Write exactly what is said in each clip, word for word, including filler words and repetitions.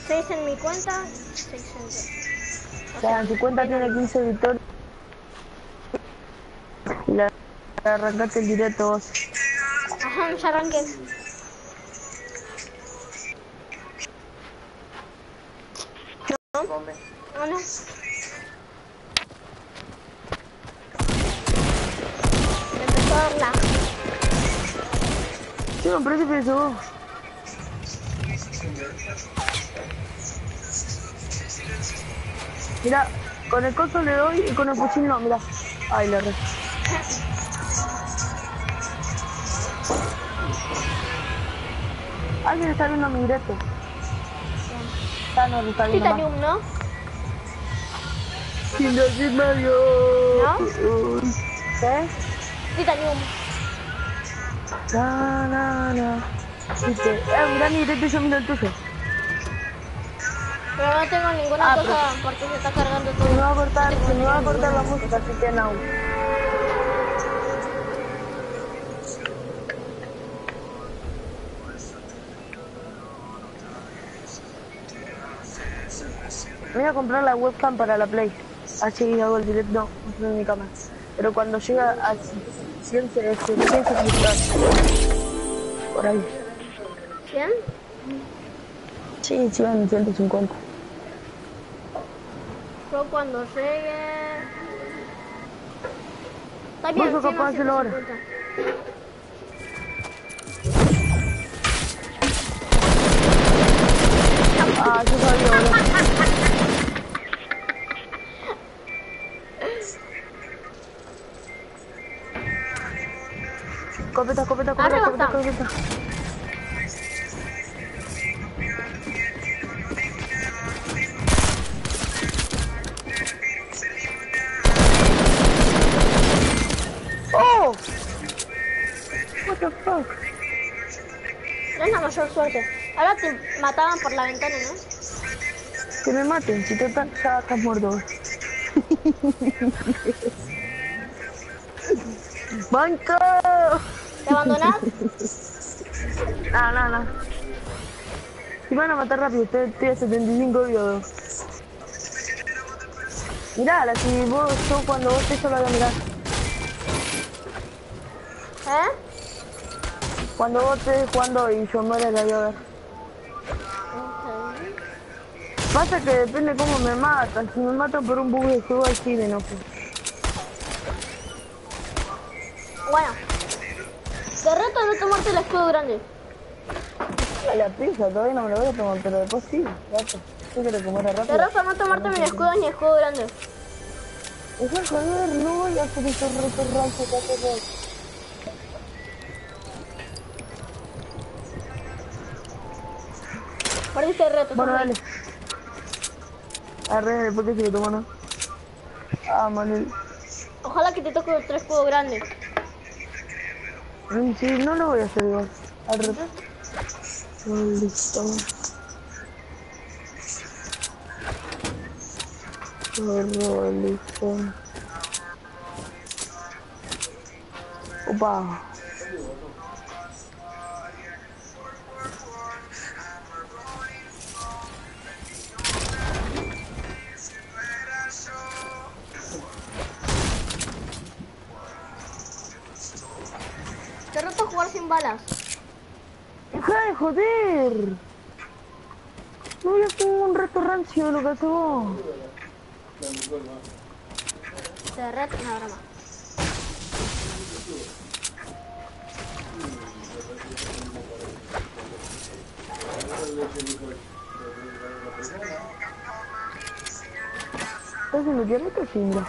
seis en mi cuenta, seis en... O sea, en su cuenta tiene quince victorias. Y la arrancaste el directo vos. Ajá, ya arranqué. ¿No? ¿No? No. Me empezó a dar la... Sí, me parece que eso. Mira, con el coso le doy y con el fusil no, mira. Ay, le re. Alguien está viendo mi directo. Ah, no, lo está viendo más. Titanium, ¿no? Sin decirme adiós. ¿No? ¿Qué? Titanium. Na, na, na. Viste, eh, mira mi directo y yo miro el tuyo. Pero no tengo ninguna Ah, cosa pero... porque se está cargando todo. Se me va a cortar, No se me va a tengo cortar la ninguna. música, así que no. Voy a comprar la webcam para la Play. Así hago el directo, no, no en mi cámara. Pero cuando llega a cien suscriptores. Por ahí. ¿cien? Sí, sí, van ciento cincuenta. Yo cuando llegue... Está bien, Vos sos capaz de hacerlo ahora. Ah, yo sabía, boludo. Copeta, copeta, copeta, Arriba copeta, está. copeta. ¡Oh! What the fuck? No es la mayor suerte. Ahora te mataban por la ventana, ¿no? Que me maten, si total ya estás muerto. ¡Banco! ¿Te abandonás? No, no, no. Si van a matar rápido, estoy, estoy a setenta y cinco vivos. Mirala, si vos, yo cuando vos estés, yo la voy a mirar. ¿Eh? Cuando vos estés jugando y yo muera, la voy a ver. Okay. Pasa que depende cómo me matan. Si me matan por un bug de juego, ahí sí me enojo. Bueno. Te reto no tomarte el escudo grande. A la pizza, todavía no me lo voy a tomar, pero después sí, gato. Yo quiero comer rápido. Te reto no tomarte ni escudo ni escudo grande. Deja joder, no voy a hacer esos retos rancios que haces vos. Perdiste el reto. Bueno, Samuel. dale. Arre, después que se lo tomó, ¿no? Ah, Manuel. Ojalá que te toque otro escudo grande. Sí, no lo voy a hacer igual. Arre. Oh, listo. Oh, listo. Opa. Te reto jugar sin balas. ¡Deja de joder! No voy a hacer un reto rancio de lo que hace vos. Te reto una broma. ¿Estás haciendo diablito o chinga?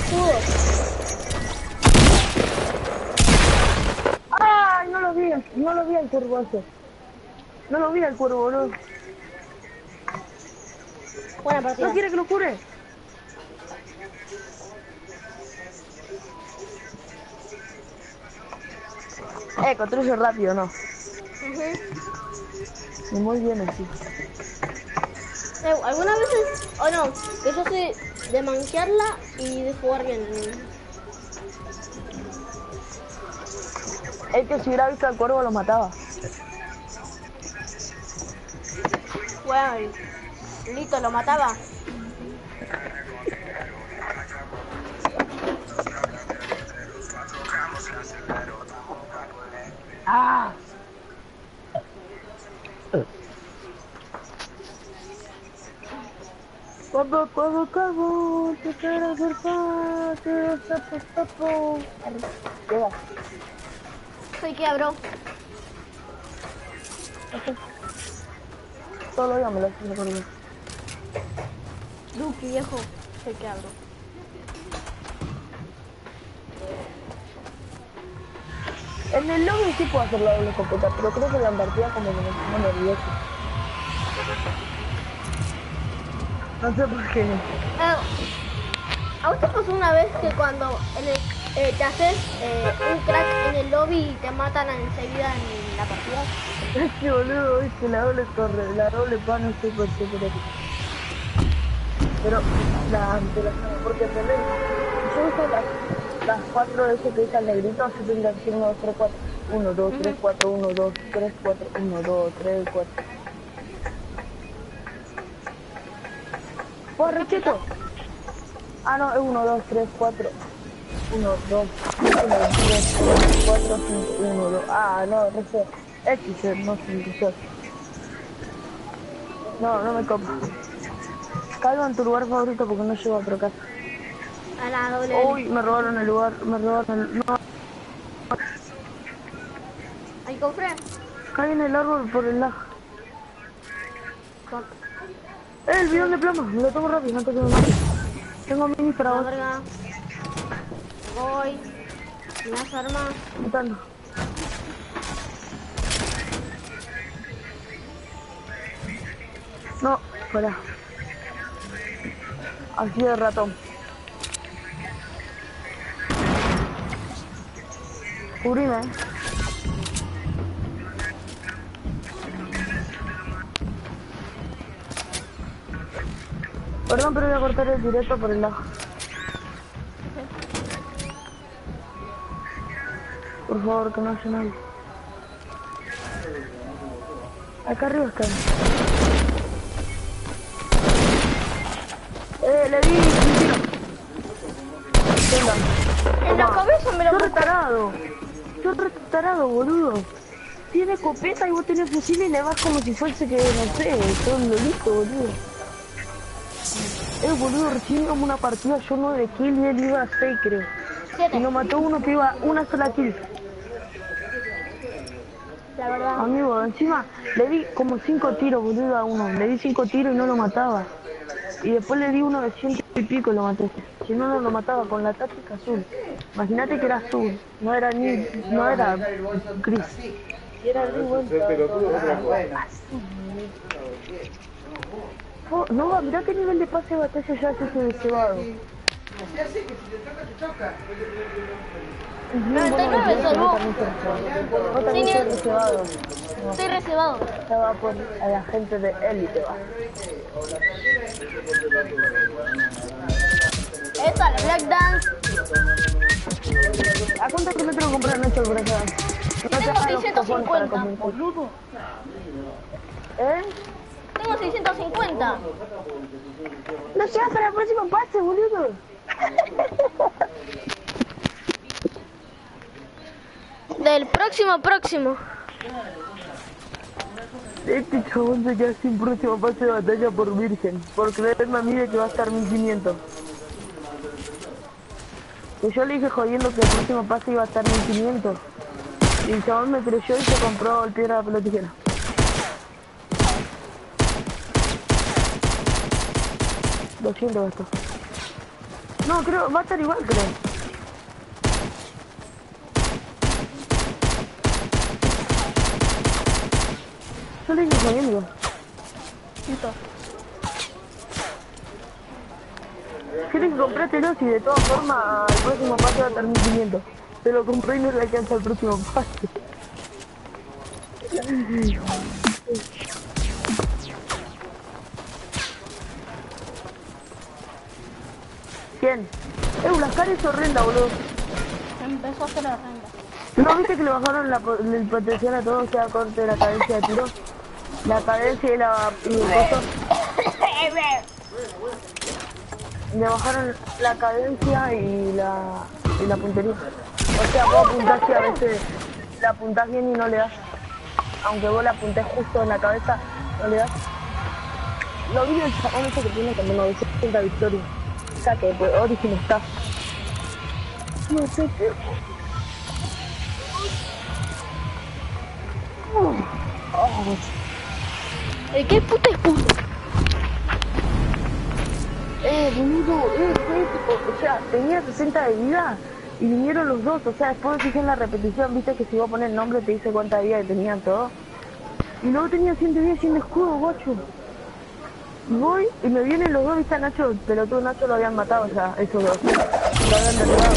escudos. ¡Ay! No lo vi, no lo vi al cuervo ese. No lo vi al cuervo, boludo. Buena partida. ¿No quiere que lo cure? Eh, construye rápido, ¿no? Uh-huh. Y muy bien así. Eh, algunas veces, o oh no, que yo soy de manquearla y de jugar bien. Es que si hubiera visto al cuervo lo mataba. Bueno, listo, lo mataba. ¡Ah! Cuando todo acabó, te quiero hacer paz, te tapo, tapo. Llega. Soy que abro. Solo yo me lo estoy recordando. Duki, viejo. Soy que abro. En el lobby sí puedo hacer la doble escopeta, pero creo que en la partida como que me pongo nervioso. No sé por qué. Eh, ¿A vos te pasó una vez que cuando en el, eh, te haces eh, un crack en el lobby y te matan enseguida en la partida? Es que boludo, es que la doble torre, la doble pan es súper, súper épica. Pero, la ante la porque ¿entendés? Yo uso las, las cuatro de ese que dice el negrito, yo tendría que decir uno, dos, tres, cuatro. uno, dos, tres, cuatro, uno, dos, tres, cuatro, uno, dos, tres, cuatro. ¡Oh, recheto! Ah, no, es uno, dos, tres, cuatro. uno, dos, uno, tres, cuatro, cinco, uno, dos. Ah, no, reset. X, no sé, no, no me copa. Caigo en tu lugar favorito porque no llego a otra casa. A la doble. Uy, me robaron el lugar, me robaron el... No. Ahí compré. Caí en el árbol por el lag. Eh, el bidón de plomo, me lo tomo rápido antes que me mate. Tengo mini para La vos. verga. Voy. Las armas. Matando. No, pará. Así de ratón. Cubrime. Perdón, pero voy a cortar el directo por el lado. Por favor, que no haya nadie. Acá arriba está. Eh, le di un tiro. En la cabeza me lo Yo mató. retarado. Yo retarado, boludo. Tiene escopeta y vos tenés fusil y le vas como si fuese que, no sé, todo un lolito, boludo. Eh, boludo, recién como una partida, yo nueve kills y él iba a seis, creo. Siete. Y lo mató uno que iba una sola kill. La verdad. Amigo, encima le di como cinco tiros, boludo, a uno. Le di cinco tiros y no lo mataba. Y después le di uno de ciento y pico y lo maté. Si no, no lo mataba con la táctica azul. Imagínate que era azul, no era ni, no era gris. Y era re bueno. Oh, no, mirá qué nivel de pase de batalla ya hace ese de cebado. Ya sé que si te toca, te toca. noventa y nueve soy vos. Vos también Sí, sos ni- reservado. Estoy reservado. Ya va por a la gente de élite, va. Esta, la Black Dance. ¿A cuánto kilómetros comprar Nacho por acá? No te Tengo hagas los seiscientos cojones para cincuenta. comprar. ¿Eh? Tengo seiscientos cincuenta. No llegas para el próximo pase, boludo. Del próximo próximo. Este chabón se queda sin próximo pase de batalla por virgen. Por creerme a mí de que va a estar mil quinientos. Que yo le dije jodiendo que el próximo pase iba a estar mil quinientos. Y el chabón me creyó y se compró el piedra, papel o tijera. doscientos gastó. No, creo, va a estar igual, creo. Yo le dije jodiendo. Listo. ¿Quieres que comprártelo si de todas formas el próximo pase va a estar mil quinientos? Te lo compré y no le alcanza el próximo pase. ¿Quién? Eh, la cara es horrenda, boludo. Empezó a hacer horrenda. ¿No viste que le bajaron la, el potencial a todo, o sea, corte de la cadencia de tiro? La cadencia y la... y el costo. Le bajaron la cadencia y la... y la puntería. O sea, vos apuntás y a veces la apuntás bien y no le das. Aunque vos la apuntés justo en la cabeza, no le das. Lo vi el chabón ese que tiene como novecientas victorias. O sea que pues, origen está. No sé qué... Oh. ¿El qué puta es puto? Eh, boludo, eh, fue tipo, o sea, tenía sesenta de vida y vinieron los dos, o sea, después fijé en la repetición, viste que si vos pones el nombre te dice cuánta vida que tenían todos. Y luego tenía ciento diez sin escudo, guacho. Y voy y me vienen los dos, viste a Nacho, pero tú Nacho lo habían matado, o sea, esos dos. Lo habían derribado.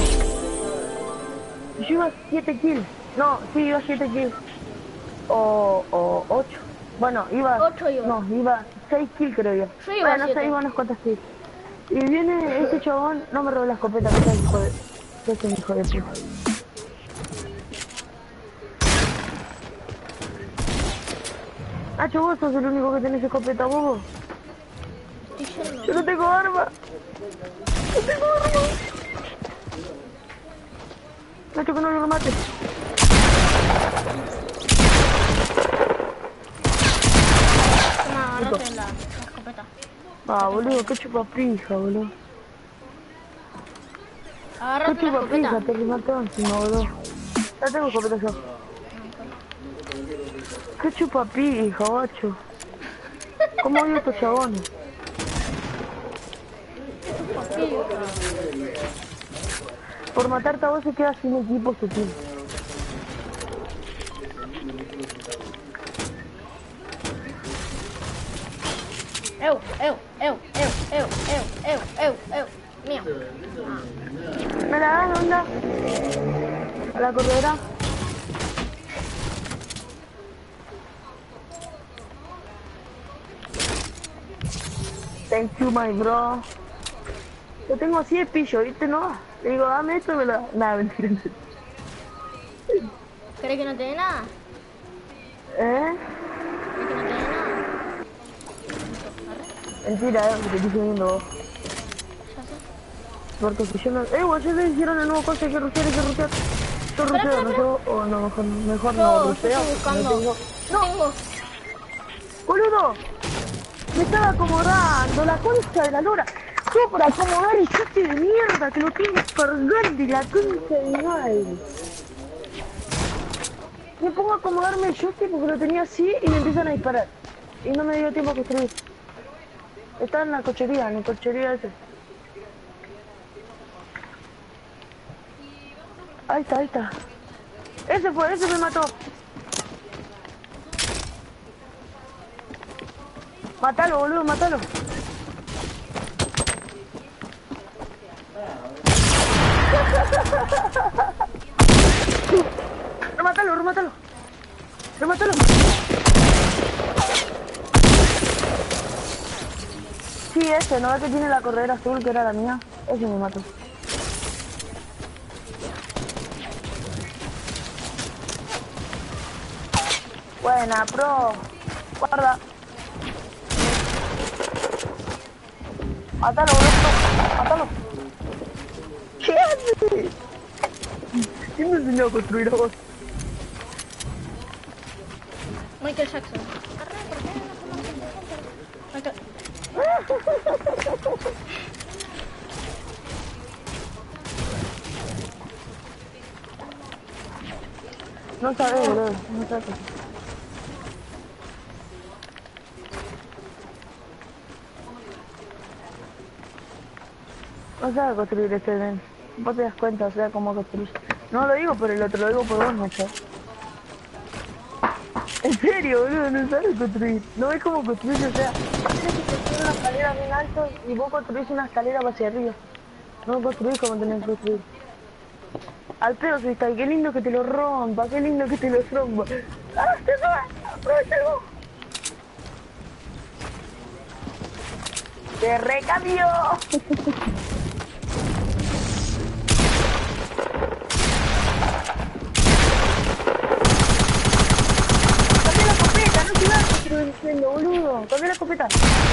Y yo iba siete kills. No, sí, iba siete kills. O, o ocho. Bueno, iba... ocho iba. No, iba seis kills creo yo. Yo iba bueno, siete. seis buenas cuantas kills. Y viene ese chabón, no me robó la escopeta, que es el hijo de... que es un hijo de puta. Nacho, vos sos el único que tenés escopeta, bobo. Estoy yendo. Yo no tengo arma. No tengo arma. Nacho, que no lo mates. Toma, agarrate la, la escopeta. Ah, boludo, qué chupapija, boludo. Qué Agarrate la chupapija, escopeta. te remató encima, boludo. Ya tengo escopeta yo. Qué chupapija, guacho. ¿Cómo odio a estos chabones? Por matarte a vos se queda sin equipo su team. Eu, eu, eu, eu, eu, eu, eu, eu, eu. Mío. ¿Me la das, onda? ¿A la corredera? Thank you, my bro. Yo tengo así de pillo, ¿viste? No. Le digo, dame esto y me lo da. Nada, mentira. ¿Crees que no te dé nada? ¿Eh? ¿Crees que no te dé nada? Mentira, eh, que te estoy subiendo vos. Ya sé. Porque si yo no... Eh, vos ya le hicieron el nuevo coche, hay que rutear, hay que rutear. Yo Espera, ruteo, no espera, yo... O no, mejor, mejor Yo, no yo ruteo. estoy buscando. No tengo... Yo tengo. ¡Boludo! Me estaba acomodando la concha de la lora. Yo para acomodar el chiste de mierda que lo tengo cargando y la concha de mi madre. Me pongo a acomodarme el joystick porque lo tenía así y me empiezan a disparar. Y no me dio tiempo a construir. Está en la cochería, en la cochería ese. Ahí está, ahí está. Ese fue, ese me mató. Mátalo, boludo, mátalo. Remátalo, remátalo. Remátalo. Sí, ese, ¿no ves que tiene la corredera azul que era la mía? Ese me mató. Buena, pro. Guarda. Mátalo, boludo. Mátalo. ¿Qué haces? ¿Quién me enseñó a construir a vos? Michael Jackson. Arre, ¿por qué no somos Michael? No sabes, boludo. No sabes. No sabe construir este nen. Vos te das cuenta, o sea, cómo construir. No lo digo por el otro, lo digo por vos, Nacho. En serio, boludo, no sabes construir. No ves cómo construir, o sea, vos tenés que construir una escalera bien alto y vos construís una escalera hacia arriba. No construís como tenés que construir. Al pedo, Cristal, qué lindo que te lo rompa, qué lindo que te lo rompa. ¡Ah, te va! ¡Aprovechalo! ¡Te recambió! ¡Cambia la escopeta! ¡No sigas construyendo, boludo! ¡Cambia la escopeta!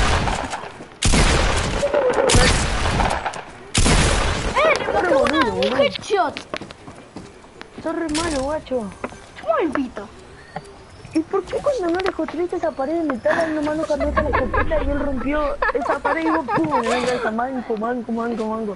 ¡Eh! Le Sos re maté una, boludo, un boludo. headshot. Sos re malo, guacho. ¿Cómo el pito? ¿Y por qué cuando no le construiste esa pared de metal, ahí nomás no cargaste la escopeta y él rompió esa pared y vos pum, en la cabeza, manco, manco, manco, manco?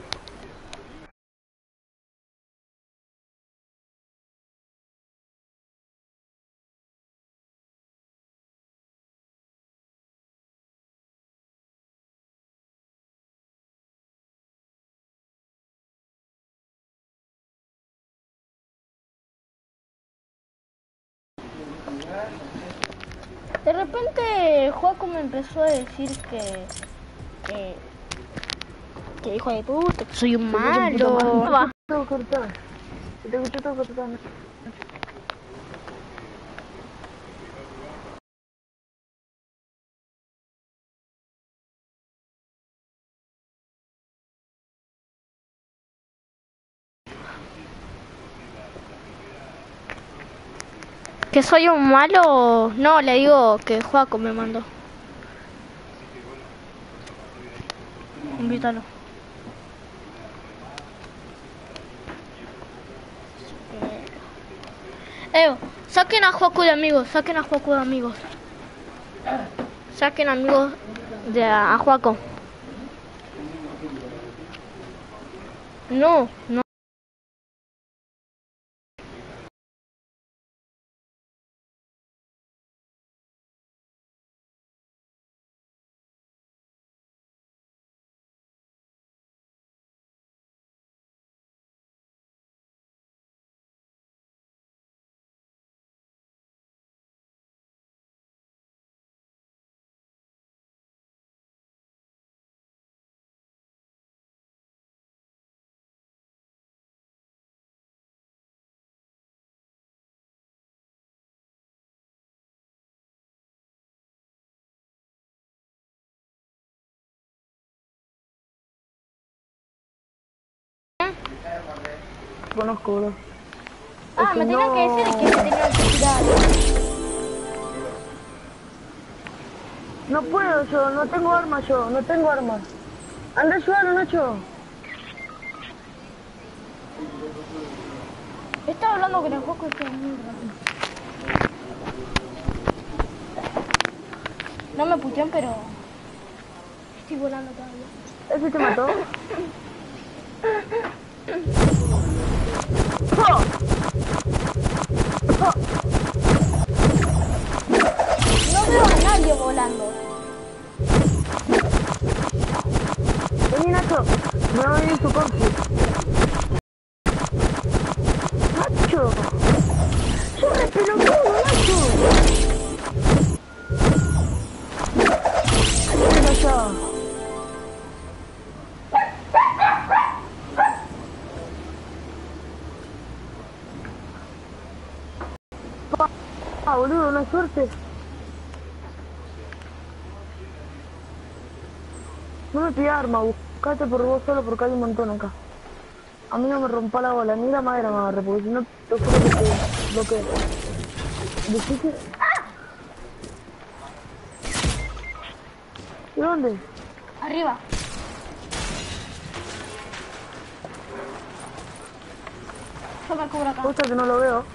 De repente Joaco me empezó a decir que, que, que hijo de puta, que soy un malo. Va. Todo cortado. Se te escuchó todo cortado. ¿Que soy un malo? No, le digo que Joaco me mandó. Invítalo. Eh, saquen a Joaco de amigos, saquen a Joaco de amigos. Saquen amigos de a, a Joaco. No, no. Conozco, bro. Ah, Es me que tenían no... que decir que me tenían que tirar. No puedo yo, no tengo arma yo, no tengo arma. Anda a ayudarlo, Nacho. Estaba hablando con el Joaco y que mierda. No me putean, pero estoy volando todavía. ¿Ese te mató? No veo a nadie volando. Vení, Nacho. Me va a venir su compi. Nacho. ¡Sos re pelotudo, Nacho! ¿Qué pasó? Ah, boludo, una suerte. No me pidas arma, buscate por vos solo porque hay un montón acá. A mí no me rompa la bola, ni la madera me agarre, porque si no te juro que te bloqueo. ¿Dijiste? ¿Y dónde? Arriba. Yo me cubro acá. Cosa que no lo veo.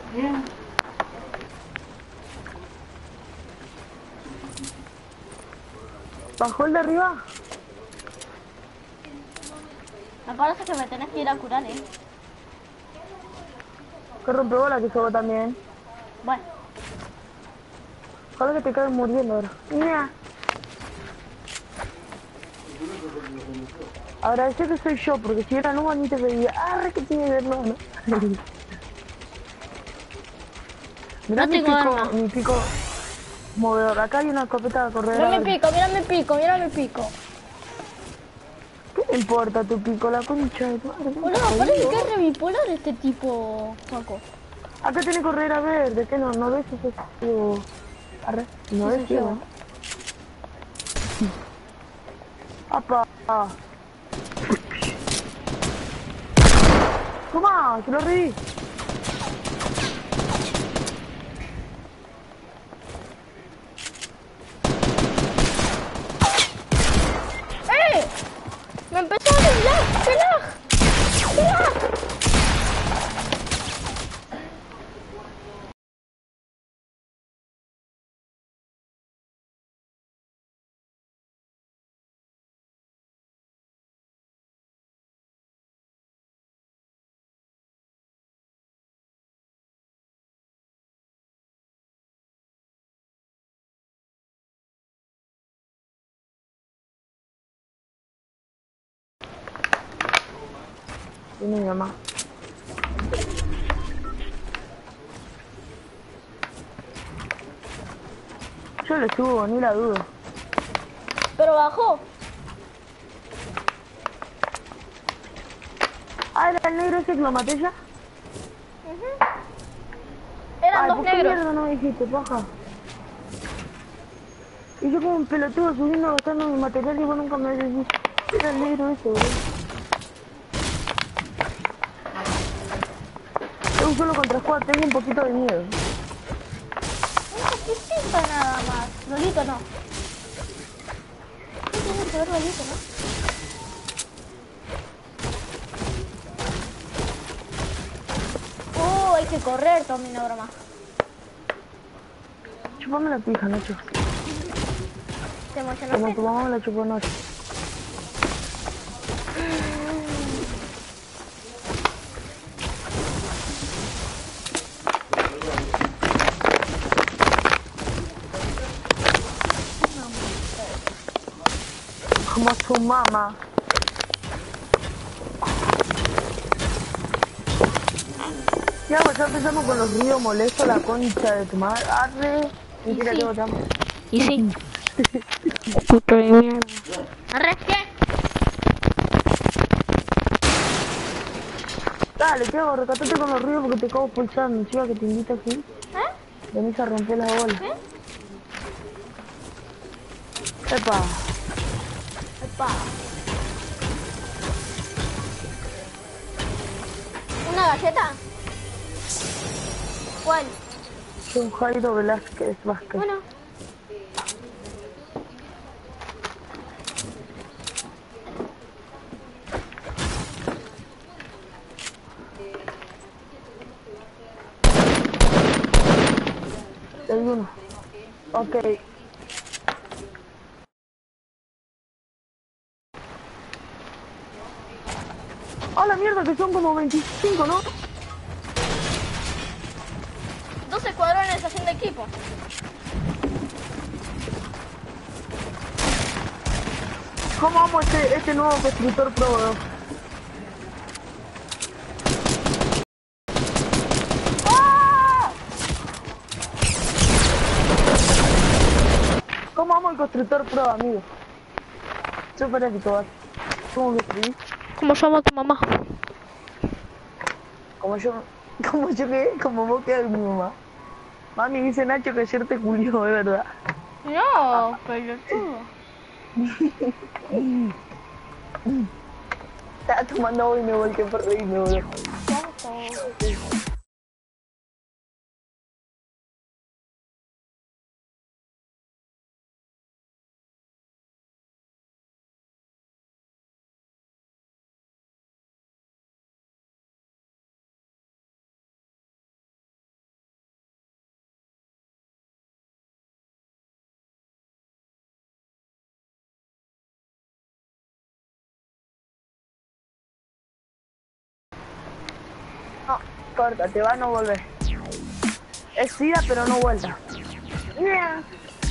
Bien. ¿Bajó el de arriba? Me parece que me tenés que ir a curar, eh. Que rompebola que sos también. Bueno, Ojalá que te caes muriendo ahora. Mira. Agradece que soy yo, porque si era Numa ni te veía. Ah, re que tiene de hermano. Mirá no mi tengo pico, arma. mi pico movedor. Acá hay una escopeta de correr. Mira mi pico, mira mi pico, mira mi pico. ¿Qué me importa tu pico? La concha de tu madre. ¿Qué me estás Boludo, parece jodiendo que es vos? re bipolar este tipo, Paco. Acá tiene correa verde. ¿Qué no? ¿No ves ese ciego? Arre. No Sí, ves soy ciego, ciego. ¿no? ¡Apa! ¡Toma! ¡Se lo reí! ¡Eh! Me empezó a dar lag, ¡qué lag! ¡Qué lag! Viene mi mamá. Yo le subo, ni la dudo. Pero bajó. Ah, era el negro ese que lo maté ya. Eran Ay, dos ¿por qué negros. mierda no me dijiste, paja? Y yo como un pelotudo subiendo, gastando mi material y vos nunca me decís. Era el negro ese, boludo. Es un solo contra squad, tengo un poquito de miedo. Un poquitito nada más. Lolito no. ¿Qué tiene que ver Lolito, no? Oh, hay que correr, Tommy, no broma. Chupame la pija, Nacho. ¿Te Como emocionaste? tu mamá me la chupó Nacho. Como su mamá. Ya, pues ya empezamos con los ruidos molestos, la concha de tu madre. Arre. Mentira, sí. que votamos. Y sí. Puto de mierda. ¿Arre qué? Dale, Tiago, recatate con los ruidos porque te acabo pulsando. Chica, que te invita aquí. ¿Eh? Venís a romper la bola. ¿Qué? Epa. Epa. ¿Una galleta? ¿Cuál? Soy Jairo Velázquez Vázquez. Bueno. Hay uno. Ok. ¡Ah, la mierda! Que son como veinticinco, ¿no? Dos escuadrones haciendo equipo. ¿Cómo amo este, este nuevo constructor pro, bro? ¡Ah! ¿Cómo amo el constructor pro, amigo? Súper épico, ¿vale? ¿Cómo que escribí? ¿Cómo llama tu mamá? Como yo, como yo que, como vos que mi mamá. Mami dice Nacho que ayer te culió, de verdad. No, pelotudo. Estaba tomando agua y me volqué por reírme, boludo. Chao. corta, te va a no volver. Es ida pero no vuelta. Yeah.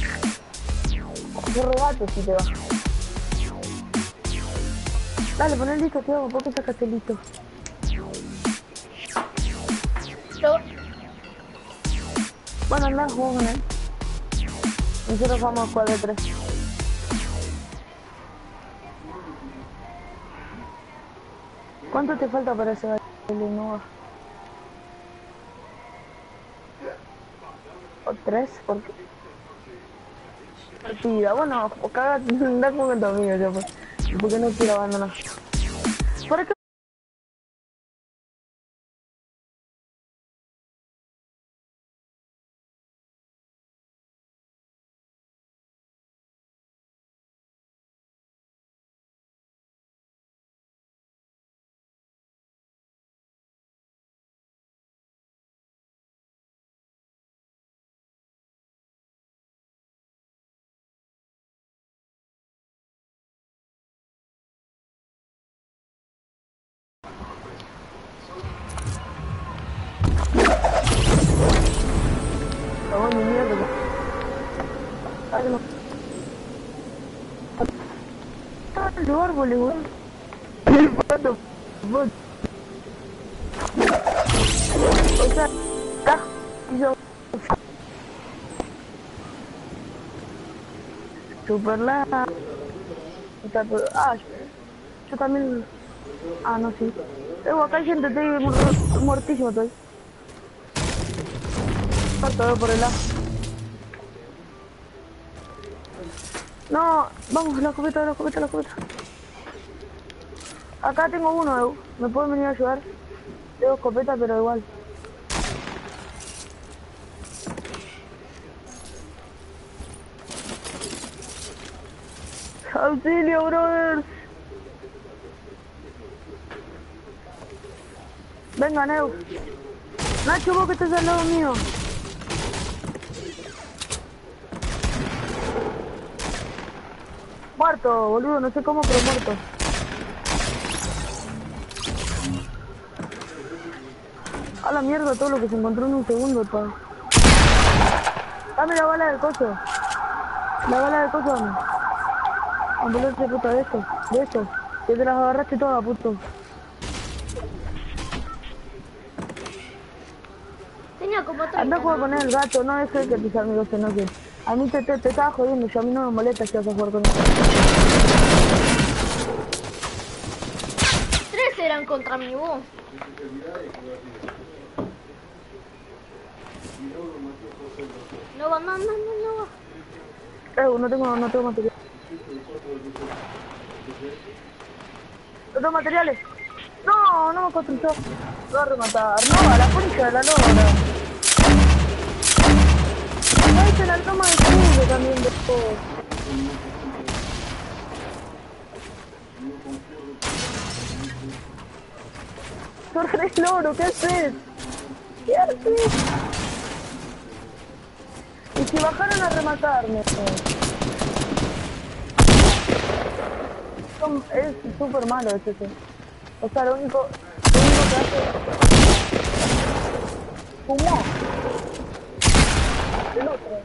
Corre gato si te va. Dale, pon el listo, tío, ¿por qué sacaste el listo? Yo... Bueno, andá, jugamos con él. Nosotros vamos a jugar de tres. ¿Cuánto te falta para ese baile, Nova? ¿O tres? ¿Por qué? Partida, bueno, o caga, anda con tu amigo yo, pues. Porque no quiero abandonar. ¿Por qué? Oh, mi mierda. Ay, no. Los árboles, weón. ¿Cuánto? O sea, está. Yo. Super la. Ah, yo también. Ah, no, sí. Eh, acá hay gente, estoy muertísimo, estoy. Todo por el lado. No, vamos, la escopeta, la escopeta, la escopeta. Acá tengo uno, Edu. ¿Me pueden venir a ayudar? Tengo escopeta, pero igual. ¡Auxilio, brothers! Vengan, Edu. Nacho, vos que estás al lado mío. Muerto, boludo, no sé cómo, pero muerto. A la mierda todo lo que se encontró en un segundo, pa. Dame la bala del coso. La bala del coso, dame. Ambulancia, puta, de esto, de esto. Que te las agarraste todas, puto. Tenía como treinta. Anda a jugar con el gato, no dejes que tus amigos se enojen. A mí te, te, te estaba jodiendo, yo a mí no me molesta si vas a jugar con él. Tres eran contra mí, vos. No va, no, no, no, no va. Eh, no tengo, no tengo material. No tengo materiales. No, no me construyó. Lo voy a rematar. No, a la concha de la lora. Ahí está la toma de escudo también de todo. Corre el loro, ¿qué haces? ¿Qué haces? Y si bajaron a rematarme. Son, es súper malo ese. O sea, lo único, lo único que hace... Fumó. El otro.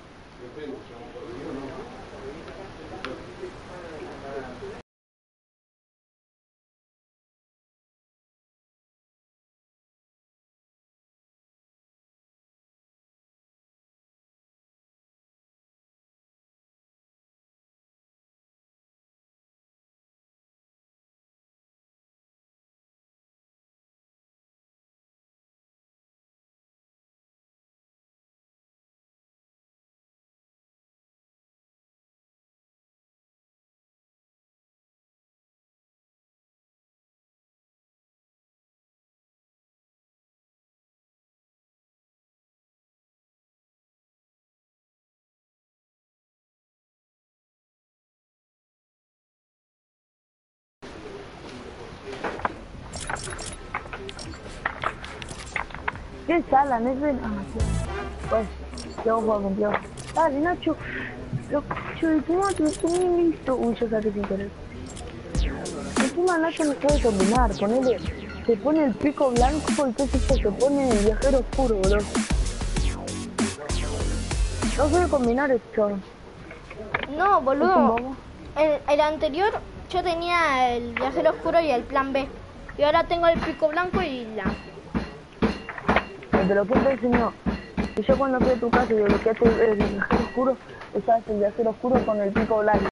¿Qué sala? ¿No es de...? Ah, sí. Pues, yo juego contigo. Dale, Nacho. Lo cacho de tu madre, estoy listo. Uy, yo saqué sin querer. Encima Nacho no sabe combinar, ponele... se pone el pico blanco y qué es esto, se pone el viajero oscuro, bro. No sé combinar esto. No, boludo. El, el anterior yo tenía el viajero oscuro y el plan B. Y ahora tengo el pico blanco y la... De lo que te enseñó. Y yo cuando fui a tu casa y desbloqueaste el, el viajero oscuro, usabas el viajero oscuro con el pico blanco.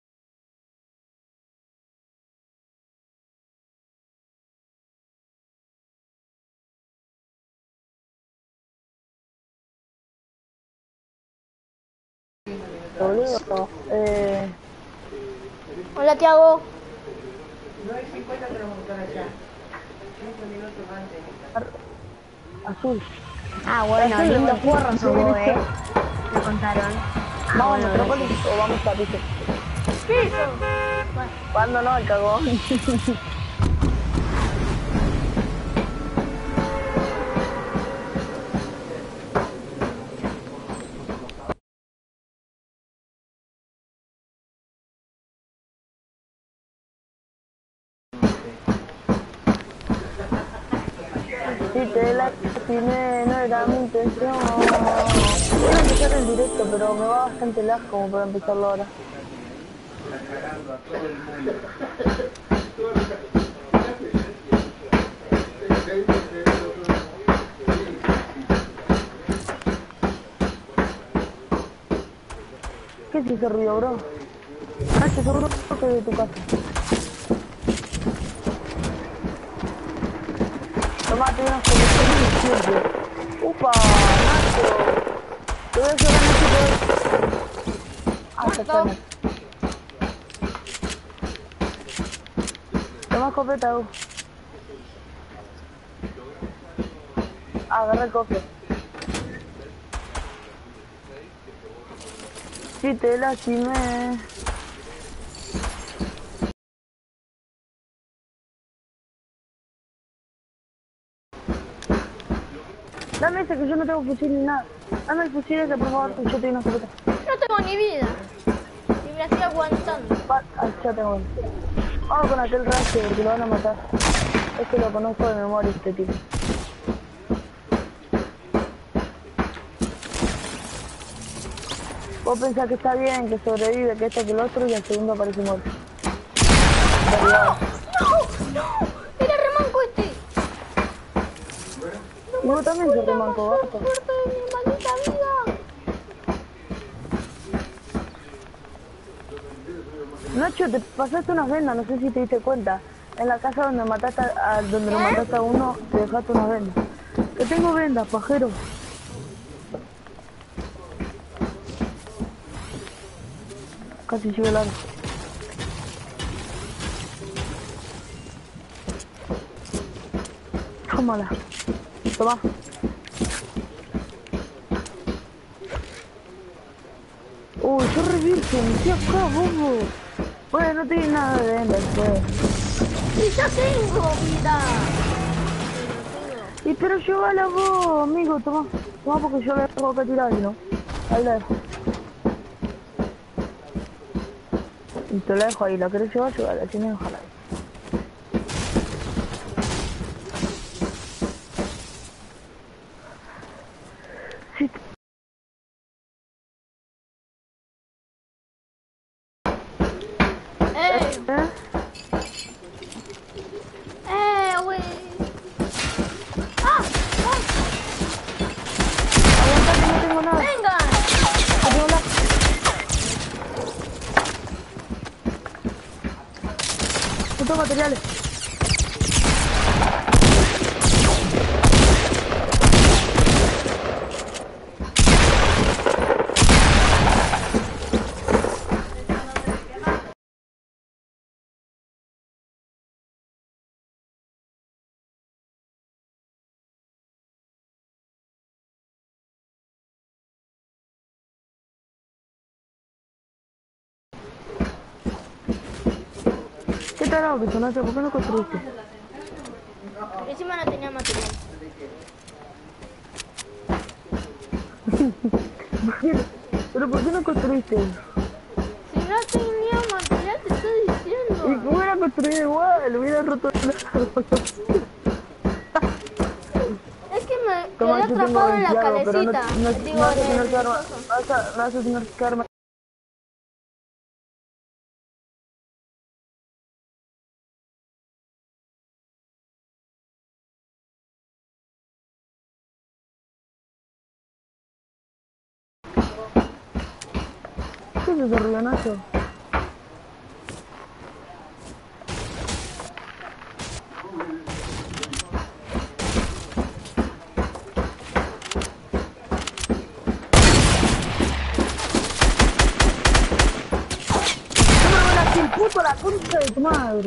Boludo, eh... Hola, Tiago. nueve cincuenta tenemos que estar allá. cinco minutos antes. Azul. Ah, bueno, Azul, lindo azul, porro sos vos, eh. derecho. Me contaron. Ah, ¿Vamos bueno, a Metrópolis o vamos a Piso? Piso. ¿Cuándo no, el cagón? Si te lastimé, no era mi intención. Quiero empezar el directo, pero me va bastante lag como para empezarlo ahora. ¿Qué es ese ruido, bro? Ah, que seguro que es de tu casa. Tomate unas conexiones siempre. ¡Upa! ¡Nacho! Te voy a hacer una noche. Ah, está sana. Toma escopeta, vos. Agarra el cofre. Si te lastimé. Dame ese que yo no tengo fusil ni nada. Dame el fusil ese, por favor, que yo tengo una escopeta. No tengo ni vida. Y me la estoy aguantando. Ah, ya tengo. Vamos con aquel rayo porque lo van a matar. Es que lo conozco de memoria este tipo. Vos pensás que está bien, que sobrevive, que esto, que el otro, y al segundo aparece muerto. ¡No! ¡No! ¡No! ¡Era remanco este! Y vos también sos remanco, gato. ¡Muerto de mi maldita vida! Nacho, te pasaste unas vendas, no sé si te diste cuenta. En la casa donde mataste a, a- donde lo ¿Eh? mataste a uno, te dejaste unas vendas. Que tengo vendas, pajero. Casi llevo el arma. Tómala. Toma. Uy, yo re virgen, ¿qué acá, bobo? Bueno, no tiene nada de vendas, pues. ¡Y ya tengo vida! Y pero llévala vos, amigo, toma. Toma porque yo la dejo acá tirada, ¿no? Ahí la dejo. Y te la dejo ahí, ¿la querés llevar? Llévala, si no, déjala ahí. Sí. ¡Eh! ¿Eh? ¡Eh, güey! ¡Ah! ¡Ah! Aguanta que no tengo nada. ¡Venga! Tengo la... No tengo materiales. ¿Qué tarado que sonaste? ¿Por qué no construiste? Encima no tenía material. ¿Pero por qué no construiste? Si no tenía material, te estoy diciendo. Y hubiera construido igual, hubiera roto el árbol. Toma, Quedé yo tengo atrapado en la veintiago, pero no, calecita. no, Digo, no vas a en tener el que armar, coso. vas a, vas a tener que armar. ¿Qué es ese ruido, Nacho? ¡El puto la concha de tu madre!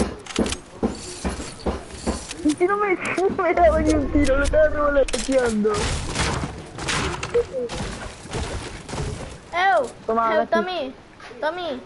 Y si no me, no me daba ni un tiro, lo estaba revoloteando. ¡Ew! Toma, ¡Ew, Gassi. Tommy! ¡Tommy!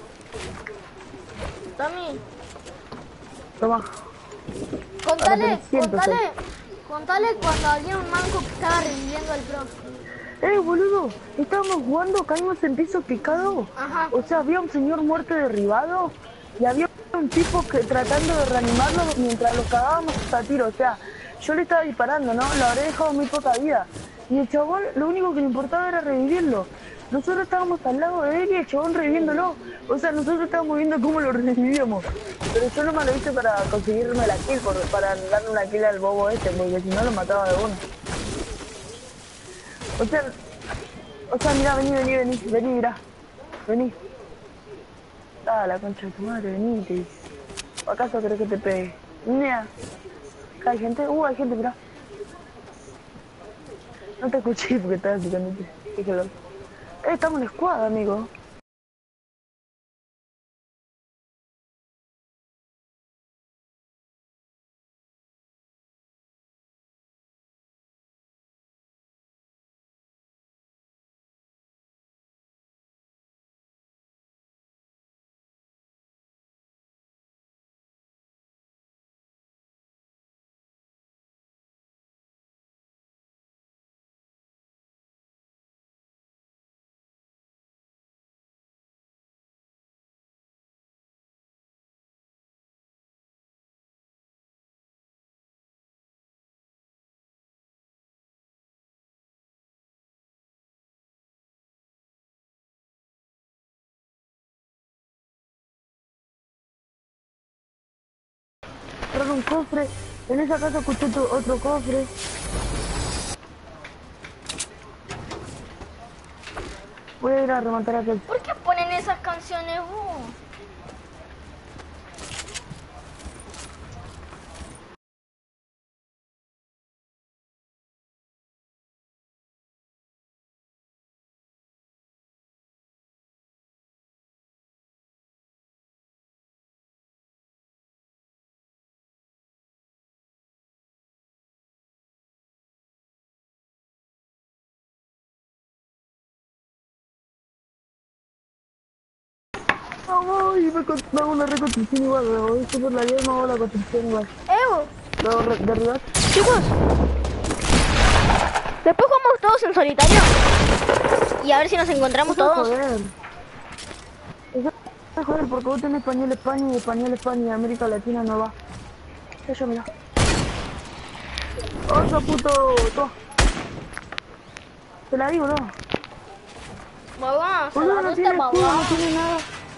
¡Tommy! Toma. Contale, Ahora tenés contale, contale cuando había un manco que estaba reviviendo al pro. Eh, boludo, estábamos jugando, caímos en piso picado. Ajá. O sea, había un señor muerto derribado y había un tipo que tratando de reanimarlo mientras lo cagábamos a tiro. O sea, yo le estaba disparando, ¿no? Lo habré dejado muy poca vida. Y el chabón, lo único que le importaba era revivirlo. Nosotros estábamos al lado de él y el chabón reviviéndolo. O sea, nosotros estábamos viendo cómo lo revivíamos. Pero yo no me lo hice para conseguirme la kill, por, para darle una kill al bobo este, porque si no lo mataba de uno. O sea, o sea, mira, vení, vení, vení, vení, mira, vení. Ah, la concha de tu madre, venite. ¿O acaso querés que te pegue? Mira, acá hay gente, uh, hay gente, mira. No te escuché porque estaba picándote. Fíjalo. Eh, estamos en squad, amigo. Cerraron un cofre. En esa casa escuché otro, otro cofre. Voy a ir a rematar aquel. ¿Por qué ponen esas canciones vos? No, y me, me hago una reconstrucción igual, me voy por la vida y me hago la construcción igual. ¡Ew! Luego re- derribar. Chicos, después jugamos todos en solitario. Y a ver si nos encontramos Eso es todos. joder. Eso es joder porque vos tenés español España y español España y América Latina no va. Eso mira. ¡Otro puto! To. Te la digo, no. Vamos, Boludo, no tiene escudo, no tiene nada.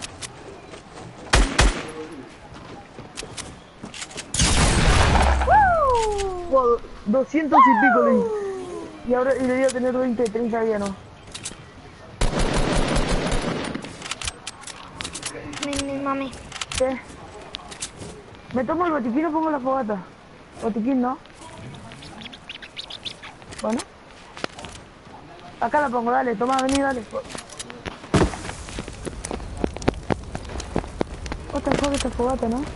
Wow, doscientos y pico le di. Y ahora y debía tener veinte, treinta ya no. Mi, mi mami. ¿Qué? Me tomo el botiquín o pongo la fogata. Botiquín, ¿no? Bueno. Acá la pongo, dale, toma, vení, dale. Otra cosa esta fogata, ¿no?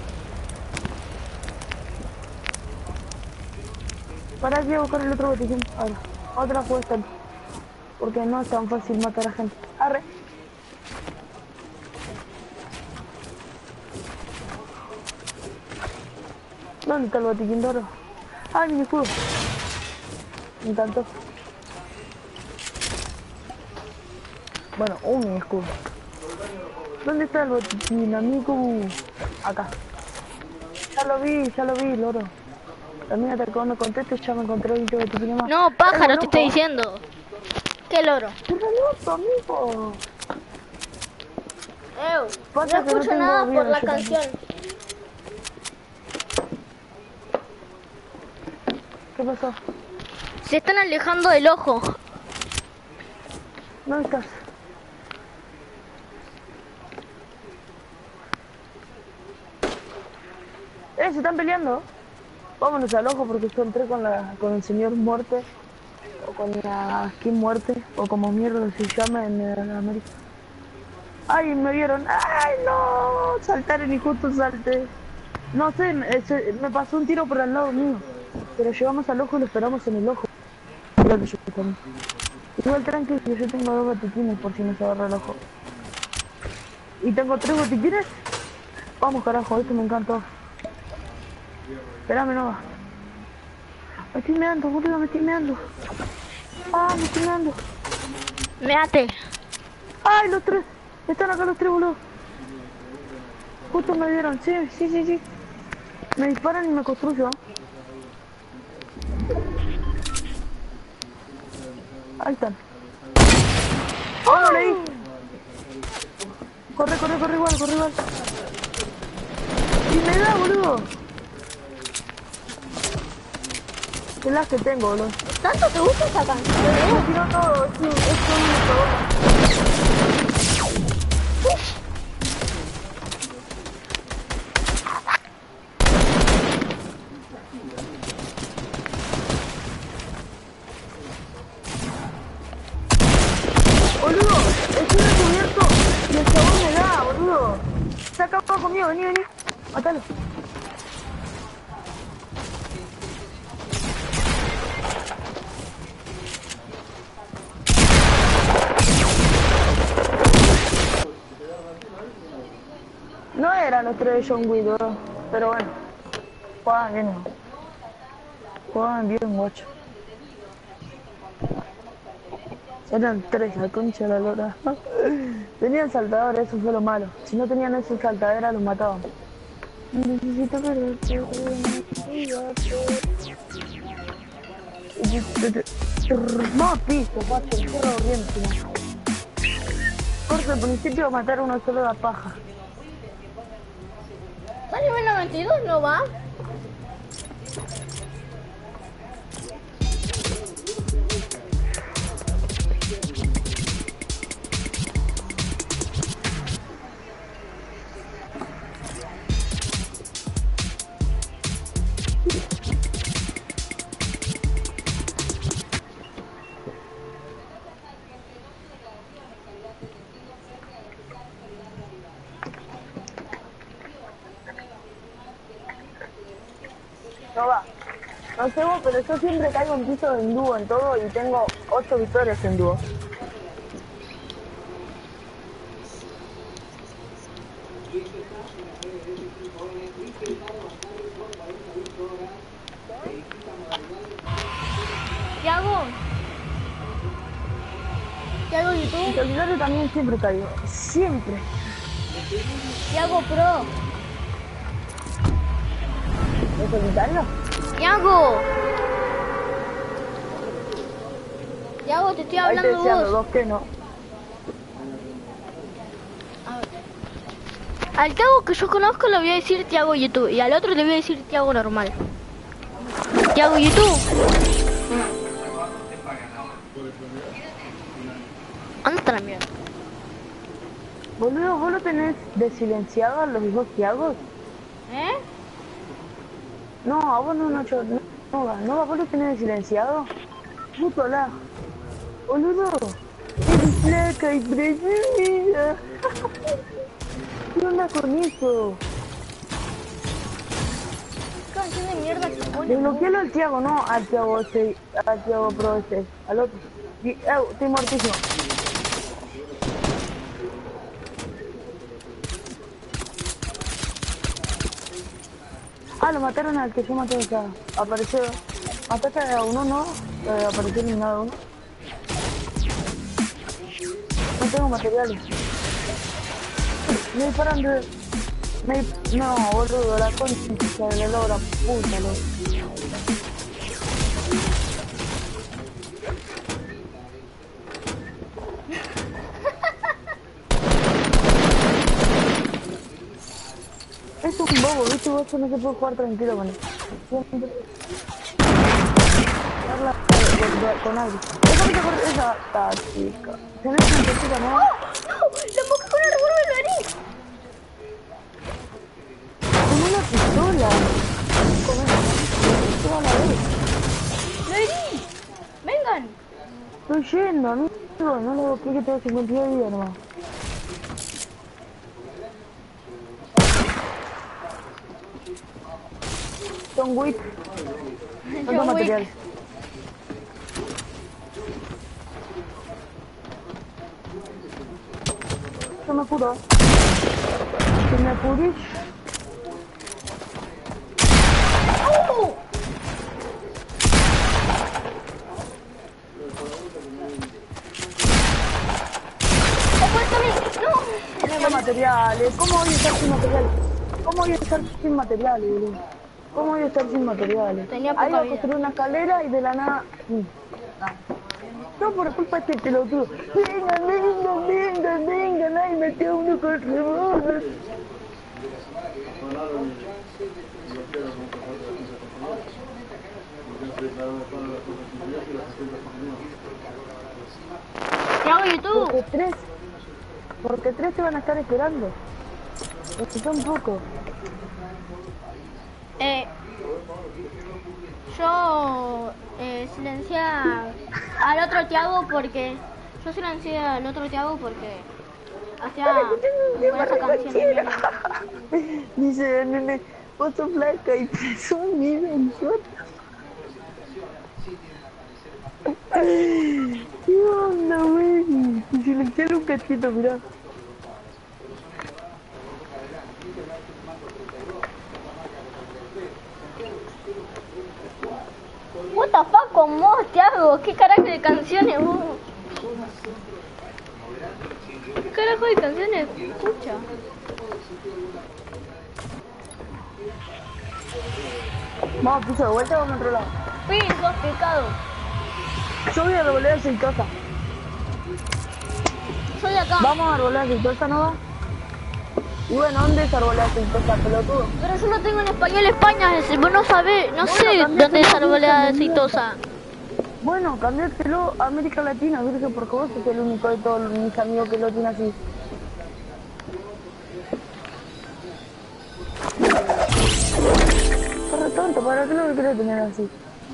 Para aquí a buscar el otro botiquín. Ahora, otra apuesta. Porque no es tan fácil matar a gente. Arre. ¿Dónde está el botiquín de oro? ¡Ay, mi escudo! Un tanto. Bueno, un mini escudo. ¿Dónde está el botiquín, amigo? Acá. Ya lo vi, ya lo vi, loro. La mina te acabo me conteste, ya me encontré el video que te más. No, pájaro, te estoy diciendo. ¿Qué loro? ¡Qué loco, amigo! Ew, Pasa no que no escucho tengo nada video, por la yo también. canción. ¿Qué pasó? Se están alejando del ojo. ¿Dónde estás? ¡Eh, se están peleando! Vámonos al ojo porque yo entré con, la, con el señor muerte. O con la skin muerte. O como mierda se llama en, en América. ¡Ay, me vieron! ¡Ay, no! Saltaron y justo salté. No sé, me, se- me pasó un tiro por al lado mío. Pero llegamos al ojo y lo esperamos en el ojo. Mira que yo también. Igual tranquilo, yo tengo dos botiquines por si no se agarra el ojo. Y tengo tres botiquines. Vamos carajo, esto me encantó. Espérame, no va. Me estoy meando, boludo, me estoy meando. Ah, me estoy meando. Méate. Ay, los tres. Están acá los tres, boludo. Justo me dieron, sí, sí, sí, sí. Me disparan y me construyo. Ahí están. ¡Oh, no leí! Corre, corre, corre igual, corre igual. Y me da, boludo. Qué las que tengo, boludo. ¿Tanto te gusta esa canción? eh? Me tiró todo, sí, esto no me provoca. Boludo, estoy descubierto y el chabón me da, boludo. Está acá abajo conmigo, vení, vení. Matalo. No eran los tres de John Wick, bro. Pero bueno. Jugaban bien. Jugaban bien, guacho. Eran tres, la concha de la lora. Tenían saltadores, eso fue lo malo. Si no tenían esos saltaderas, los mataban. Necesito perderte. Más piso, guacho, el perro horrible. Corte, al principio matar a uno solo da paja. ¿Va a nivel noventa y dos, no va? No va. No sé vos, pero yo siempre caigo en piso en dúo en todo y tengo ocho victorias en dúo. ¿Qué hago? ¿Qué hago En YouTube? solitario también siempre caigo. Siempre. ¿Qué hago Pro? ¿En solitario? ¿Qué hago? ¿Qué hago? Te estoy Ahí te hablando decía los vos. dos que no. Al Tiago que yo conozco le voy a decir Tiago YouTube y al otro le voy a decir Tiago normal. Tiago YouTube. ¿Dónde está la mierda? Boludo, ¿vos lo tenés desilenciado a los dos Tiagos? ¿Eh? No, a vos no, Nacho. No, no, va, no, va, vos lo tenés desilenciado. Puto la. Boludo. Eres flaca y preciosa. ¿Qué onda con eso? ¿Qué canción de mierda que pone? Desbloquealo al Tiago, no al Tiago ese, al Tiago Pro este, al otro. Y, eh, estoy muertísimo. Ah, lo mataron al que yo maté acá. Apareció. Mataste a uno, ¿no? Eh, apareció eliminado uno. No tengo materiales. Me disparan de... Me... No, boludo, la concha de la lora, puta, loco. Es un bobo, viste, vos no se puede jugar tranquilo con él. Siempre... Habla con alguien. Déjame que corte esa táctica. ¿Tenés una táctica, no? ¡No! ¡La boca con el revólver lo herí! Con una pistola. Con una pistola a la vez. ¡Lo herí! ¡Vengan! Estoy yendo, amigo. No le bloqueé que tengo cincuenta y dos días nomás. John Wick. ¿Cuántos John Wick. materiales? Yo me curo. Si me curís. ¡Uh! ¡No! Tengo materiales. ¿Cómo voy a estar sin materiales? ¿Cómo voy a estar sin materiales, boludo? ¿Cómo voy a estar sin materiales? Tenía poca Ahí va a vida. construir una escalera y de la nada... No, por culpa de este pelotudo. Vengan, vengan, vengan, vengan. Ahí metió uno con revólver. ¿Qué hago YouTube? Porque tres... Porque tres te van a estar esperando. Porque son pocos. Eh, yo eh, silencié al otro Tiago porque... Yo silencié al otro Tiago porque... Hacía... Con esa canción de mierda. Dice, nene, vos sos flaca y presumida en short. ¿Qué onda, güey? Y silenciar un cachito, mirá. What the fuck con vos, Tiago? ¿Qué carajo de canciones vos? ¿Qué carajo de canciones escucha? Vamos, piso de vuelta, vamos a otro lado. Pin, sos pecado. Yo voy a arboleda aceitosa. Soy de acá. Vamos a arboleda aceitosa, ¿no va? Y bueno, ¿dónde es arboleda aceitosa, pelotudo? Pero yo lo tengo en español España, vos no sabés, no Bueno, sé cambiátelo, dónde es arboleda cambiátelo. exitosa. Bueno, cambiártelo a América Latina, virgen, porque vos sos el único de todos mis amigos que lo tiene así. Corre tonto, ¿para qué lo querés tener así?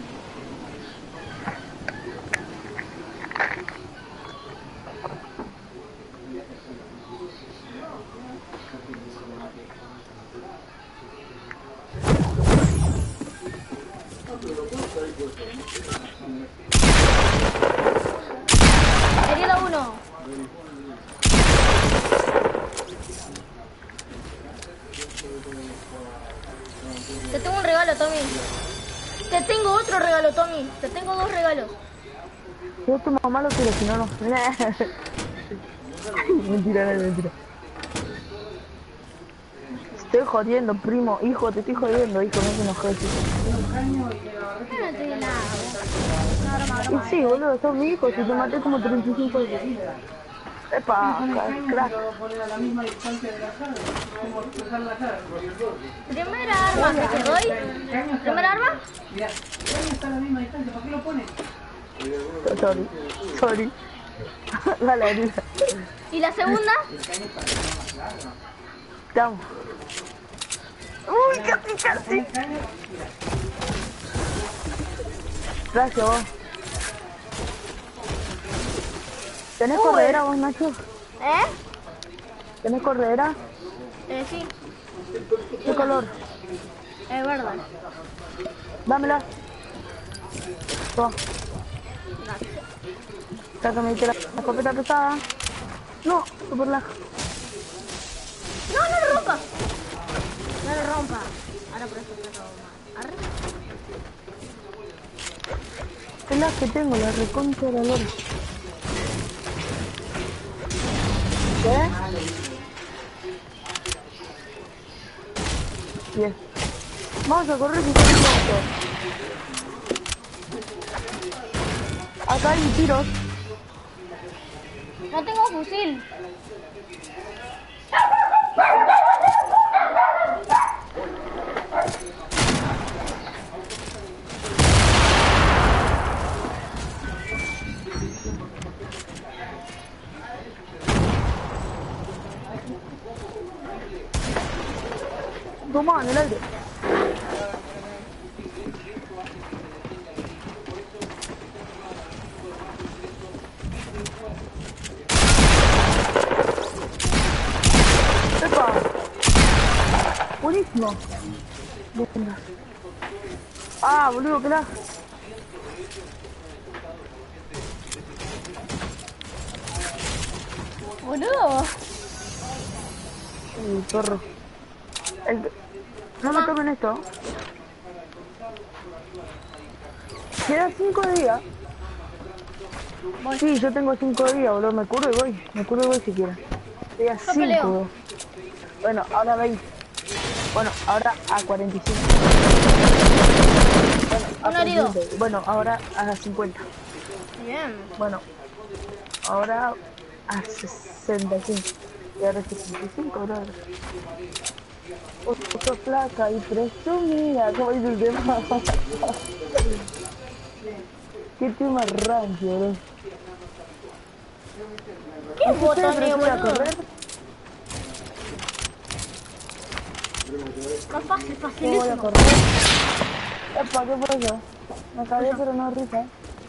Herida uno. Te tengo un regalo, Tommy. Te tengo otro regalo, Tommy. Te tengo dos regalos. Yo tu mamá lo quiero, si no, no. Mentira, no es mentira. Estoy jodiendo, primo. Hijo, te estoy jodiendo, hijo, no te enojes, hijo. No, no te digo nada. No, broma, Y broma. sí, boludo, son mi hijo, si te maté como treinta y cinco veces. Epa, crack. poner a la misma distancia de la cara, como cruzar la cara. Primera arma que te doy. Primera arma. Mira, el caño está a la misma distancia, ¿por qué lo pones? Sorry, sorry. Dale, ayuda. Y la segunda. Te amo. Uy, casi, casi. Gracias, vos. ¿Tenés corredera vos, Nacho? ¿Eh? ¿Tenés corredera? Eh, sí. ¿Qué color? Es verdad. Dámela. Toma. Gracias. Sácame la, la escopeta pesada. No, super lag. No, no lo rompa. No lo rompa. Ahora por eso te acabo mal. Arre. ¿Qué lag que tengo? La reconcha de la lora. ¿Qué? Bien. Vamos a correr si tenemos esto. Acá hay tiros. No tengo fusil. Toma, en el aire. ¡Epa! Buenísimo. Venga. Ah, boludo, que la... Boludo. Uy, perro. El... No me tomen esto. Quedan cinco días. Voy. Sí, yo tengo cinco días, boludo. Me curo y voy. Me curo y voy si quieren. Quedan Yo peleo. cinco. Bueno, ahora veinte. Bueno, ahora a cuarenta y cinco. Bueno, a Un herido. treinta y cinco. Bueno, ahora a cincuenta. Bien. Bueno, ahora a sesenta y cinco. Y ahora sesenta y cinco, bro. Otra placa y presumida, como dice el tema. Qué tema rancio, bro. ¿Qué ¿Usted botoneo, prefiere a boludo? correr? Más fácil, ¿Cómo voy a facilísimo. correr? Epa, ¿qué fue eso? Me cagué, pero no risa.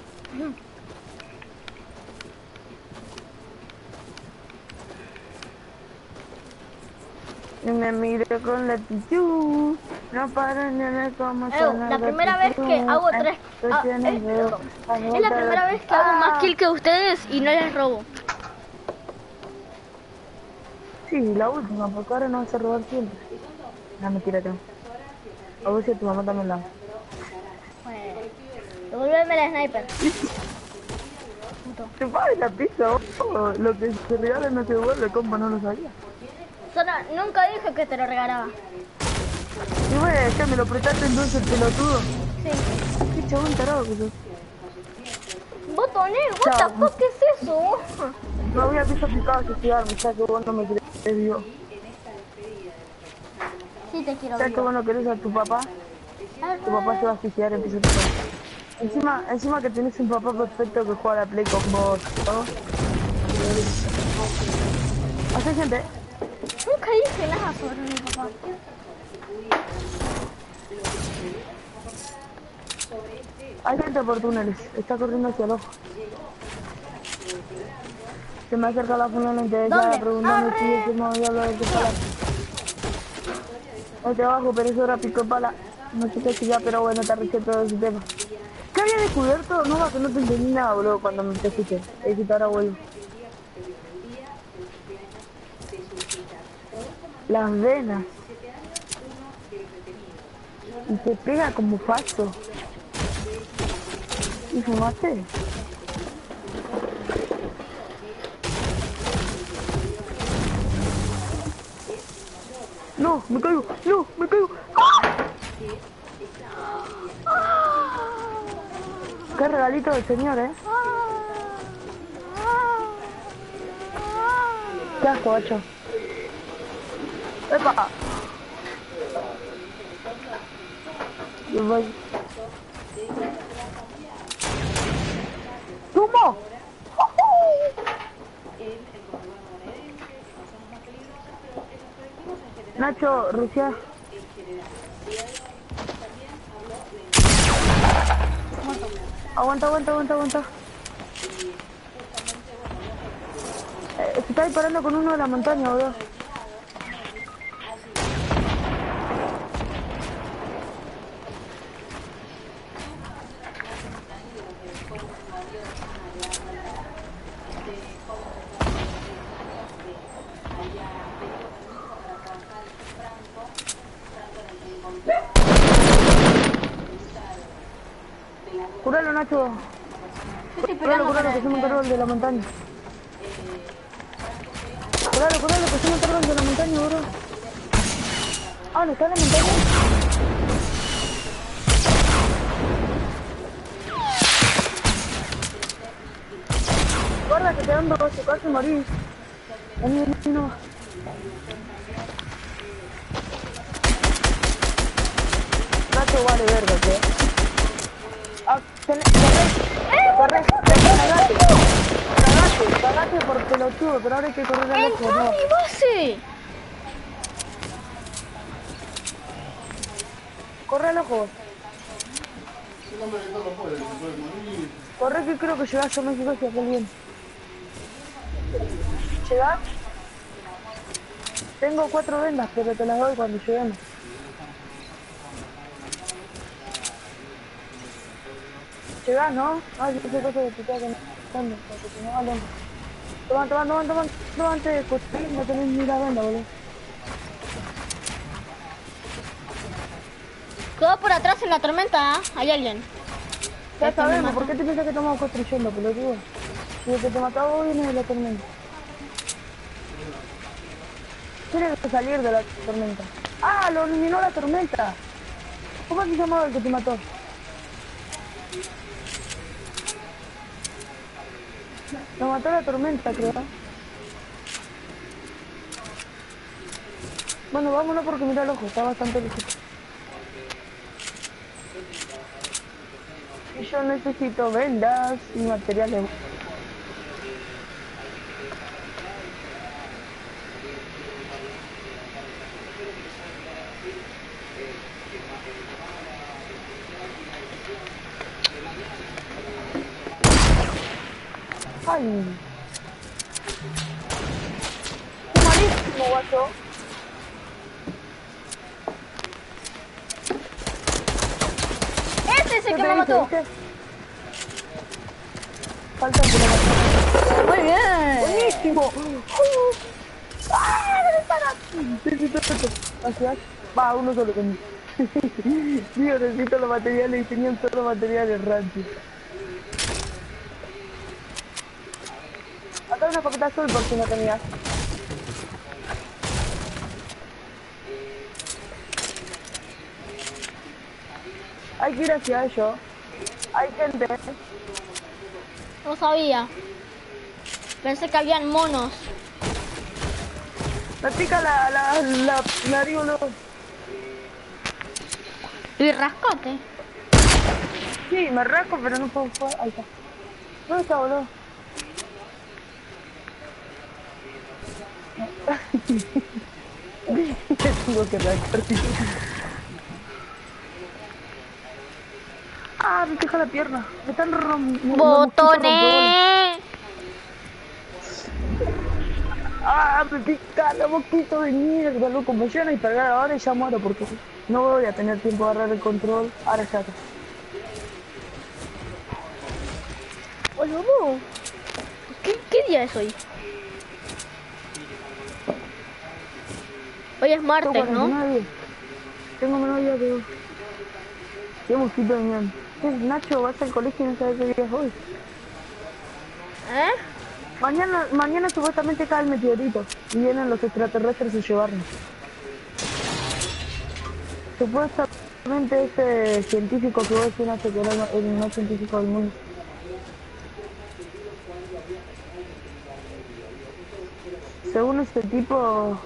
Y me miré con la actitud. No paro ni de cómo Ew, la primera vez que hago tres... ah, es, es la primera vez que hago más kill que ustedes y no les robo. Sí, la última, porque ahora no vas a robar siempre. No, mentira, tengo. A ver si a tu mamá también la... Bueno, devuélveme la sniper. Puto. Te paga la pizza, oh, lo que se regala no se devuelve, compa, no lo sabía. Solo, nunca dije que te lo regalaba. Y bueno, ya me lo prestaste entonces el pelotudo. Sí. Qué chabón tarado que sos. Botonero, what Chao. the fuck, ¿qué es eso? Me voy a piso picado a suicidarme, ya que vos no me querés vivo. Sí te quiero Ya que vivo. vos no querés a tu papá, tu papá se va a suicidar en piso picado. Encima, encima que tenés un papá perfecto que juega a la play con vos, ¿no? Hace gente. Nunca dije nada sobre mi papá. Hay gente por túneles, está corriendo hacia abajo. Se me acerca la fulana interesada ¿Dónde? preguntando ¡Arre! si yo me voy a hablar de tu pala. Ahí abajo, pero eso era pico de pala. No sé qué si ya, pero bueno, te arreché todo ese tema. ¿Qué había descubierto? No, va, que no te entendí nada, boludo, cuando me te escuché. Es que ahora vuelvo. Las venas. Y te pega como falso. ¿Y fumaste? No, me caigo, no, me caigo. ¡Ah! Qué regalito del señor, eh. Qué asco, gacho. ¡Epa! Yo voy. ¡Sumo! Nacho, Rusia. Aguanta, aguanta, aguanta, aguanta. Eh, se está disparando con uno de la montaña, bro. Curalo, Nacho. Yo estoy Curalo, peleando curalo, con que se me el... encargó el de la montaña. Curalo, curalo, que se me encargó el de la montaña, bro. Ah, ¿no está en la montaña? Guarda que te dan dos, te casi morís. Vení, vení, no. Nacho vale verga, ¿qué? Ah, tenés, corre, corre, cagate. Cagate, cagate por pelotudo, pero ahora hay que correr al ojo, ¡Entra no. mi base! Corre al ojo. Corre que creo que llegás a México hacia aquel bien. ¿Llegás? Tengo cuatro vendas, pero te las doy cuando lleguemos. ¿Llegás, no? Ah, yo sé cosa que te queda conectando, porque si no va lento. Toma, toma, toma, toma, toma antes de construir, no tenés ni la venda, boludo. Quedó por atrás en la tormenta, ¿eh? Hay alguien. Ya Este me sabemos, mata. ¿por qué te piensas que estamos construyendo, pelotudo? Y el que te mataba hoy viene de la tormenta. Tiene que salir de la tormenta. ¡Ah! Lo eliminó la tormenta. ¿Cómo se llamaba el que te mató? Lo mató la tormenta, creo. Bueno, vámonos porque mira el ojo, está bastante lejos. Y yo necesito vendas y materiales. Ay. ¡Qué malísimo, guacho! ¡Este es el ¿Qué que te me dice, mató! viste? Falta que lo mató. ¡Muy bien! ¡Buenísimo! ¡Ah! ¿Dónde están? Necesito esto. ¿Hacia? Va, uno solo conmigo. Tío, necesito los materiales y tenían solo materiales rancios. Acá hay una paqueta azul por si no tenías. Hay que ir hacia ellos. Hay gente. No sabía. Pensé que habían monos. Me pica la, la, la nariz, boludo. Y rascate. Sí, me rasco, pero no puedo jugar. Ahí está. ¿Dónde está, boludo? Tengo que rascar. Ah, me pica la pierna. Me están rom... ¡Botones! Ah, me pica la boquita de mierda, loco. Me llegan a disparar ahora y ya muero porque no voy a tener tiempo de agarrar el control. Ahora ya está. Boludo. ¿Qué, ¿Qué día es hoy? Hoy es martes, ¿no? Tengo menos día que vos. Qué mosquito de mierda. Nacho, vas al colegio y no sabes qué día es hoy. ¿Eh? Mañana, mañana supuestamente cae el meteorito y vienen los extraterrestres a llevarnos. Supuestamente este científico que vos decís, Nacho, que era el más científico del mundo. Según este tipo...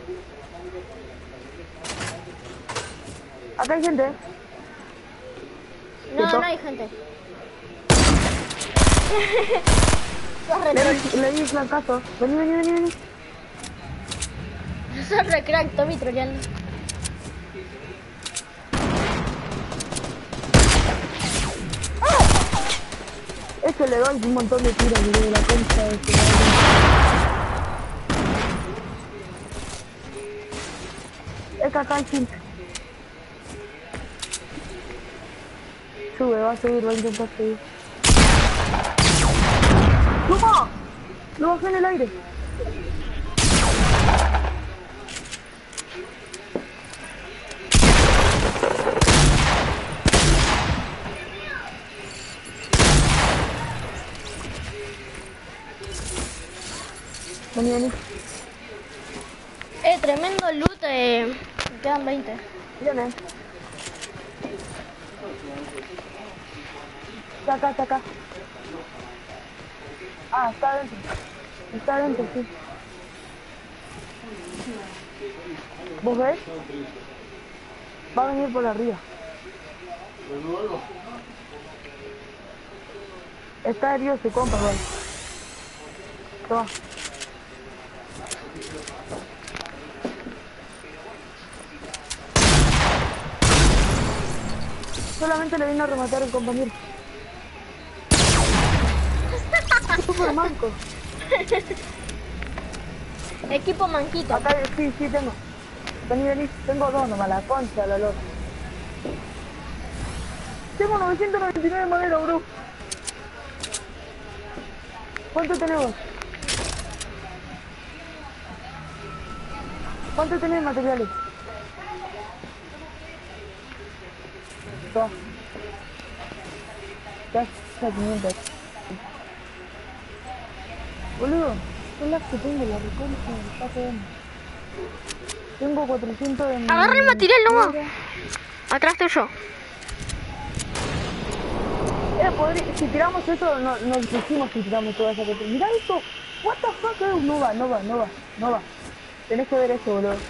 Acá hay gente. No, no hay gente. Sos re Le, troll. le di flancazo. Vení, vení, vení, vení. Sos re crack, Tommy troleando. Es que le doy un montón de tiros de la concha de este. Es que acá hay gente. Sube, va a subir, va a intentar subir. ¡Toma! Lo bajé en el aire. Vení, vení. Eh, tremendo loot. Eh. Me quedan veinte. Viene. Está acá, está acá. Ah, está adentro. Está adentro, sí. ¿Vos ves? Va a venir por arriba. Está herido su compa, güey. Toma. Solamente le vino a rematar el compañero. Super manco. Equipo manquito. Acá, sí, sí tengo. Vení, vení. Tengo dos nomás, la concha, la loca. Tengo novecientos noventa y nueve de madera, bro. ¿Cuánto tenemos? ¿Cuánto tenés materiales? Toma. Ya, ya, quinientos. Boludo, son las que tengo, la reconcha del paso de... Tengo cuatrocientos de... Agarra el material, no. Atrás tuyo. Eh, podría, si tiramos eso, no, nos decimos si tiramos toda esa cosa. Mirá esto. What the fuck, eh? No va, no va, no va, no va. Tenés que ver eso, boludo.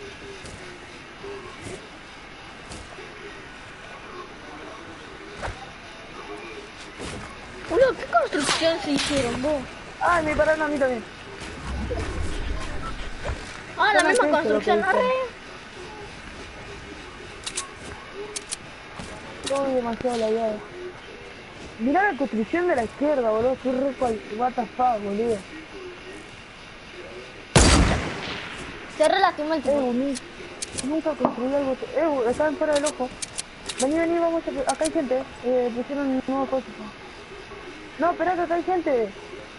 Boludo, ¿qué construcción se hicieron vos? Ay, me pararon a mí también. Ah, la Yo no misma sé construcción, lo que arre. Estoy demasiado lagueado. Mirá la construcción de la izquierda, boludo. Qué re cual... What the fuck, boludo. Se relastimó el Eh, tipo. mi... Nunca construí algo... Eh, están fuera del ojo. Vení, vení, vamos a... Acá hay gente. Eh, pusieron un nuevo cosa. No, espera que acá hay gente.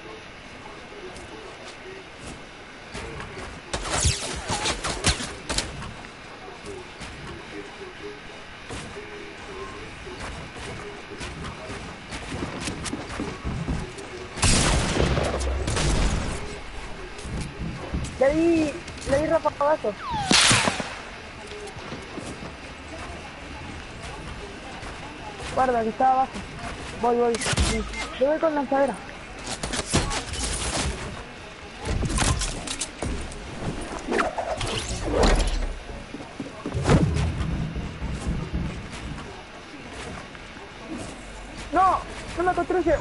Le di... Le di rapagazo. Guarda, que está abajo. Voy, voy. Sí. Yo voy con lanzadera. No, no me construye.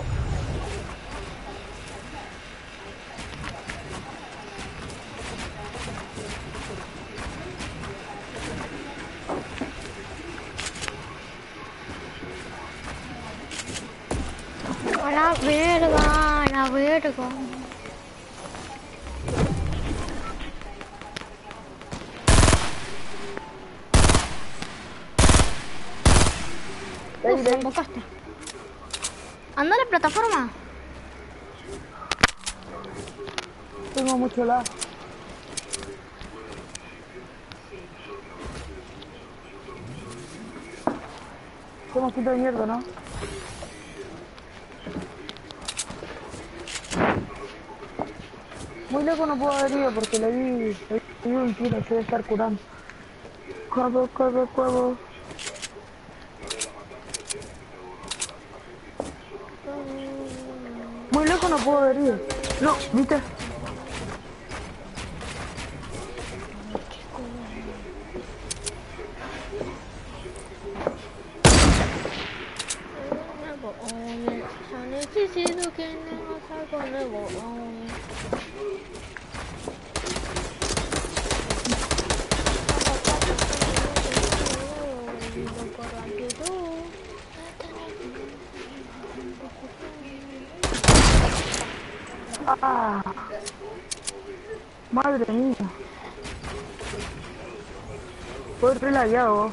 A la verga, a la verga. De ahí, Uf, de me ahí. embocaste. Anda a la plataforma. Tengo mucho lag. Somos quinto de mierda, ¿no? Muy lejos no puedo haber ido porque le di, le di un tiro, se debe estar curando. Cuavo, cuavo, cuavo. Muy lejos no puedo haber ido. No, ¿viste? Necesito que me vas a nuevo. Ah, madre mía. Fue re lagueado.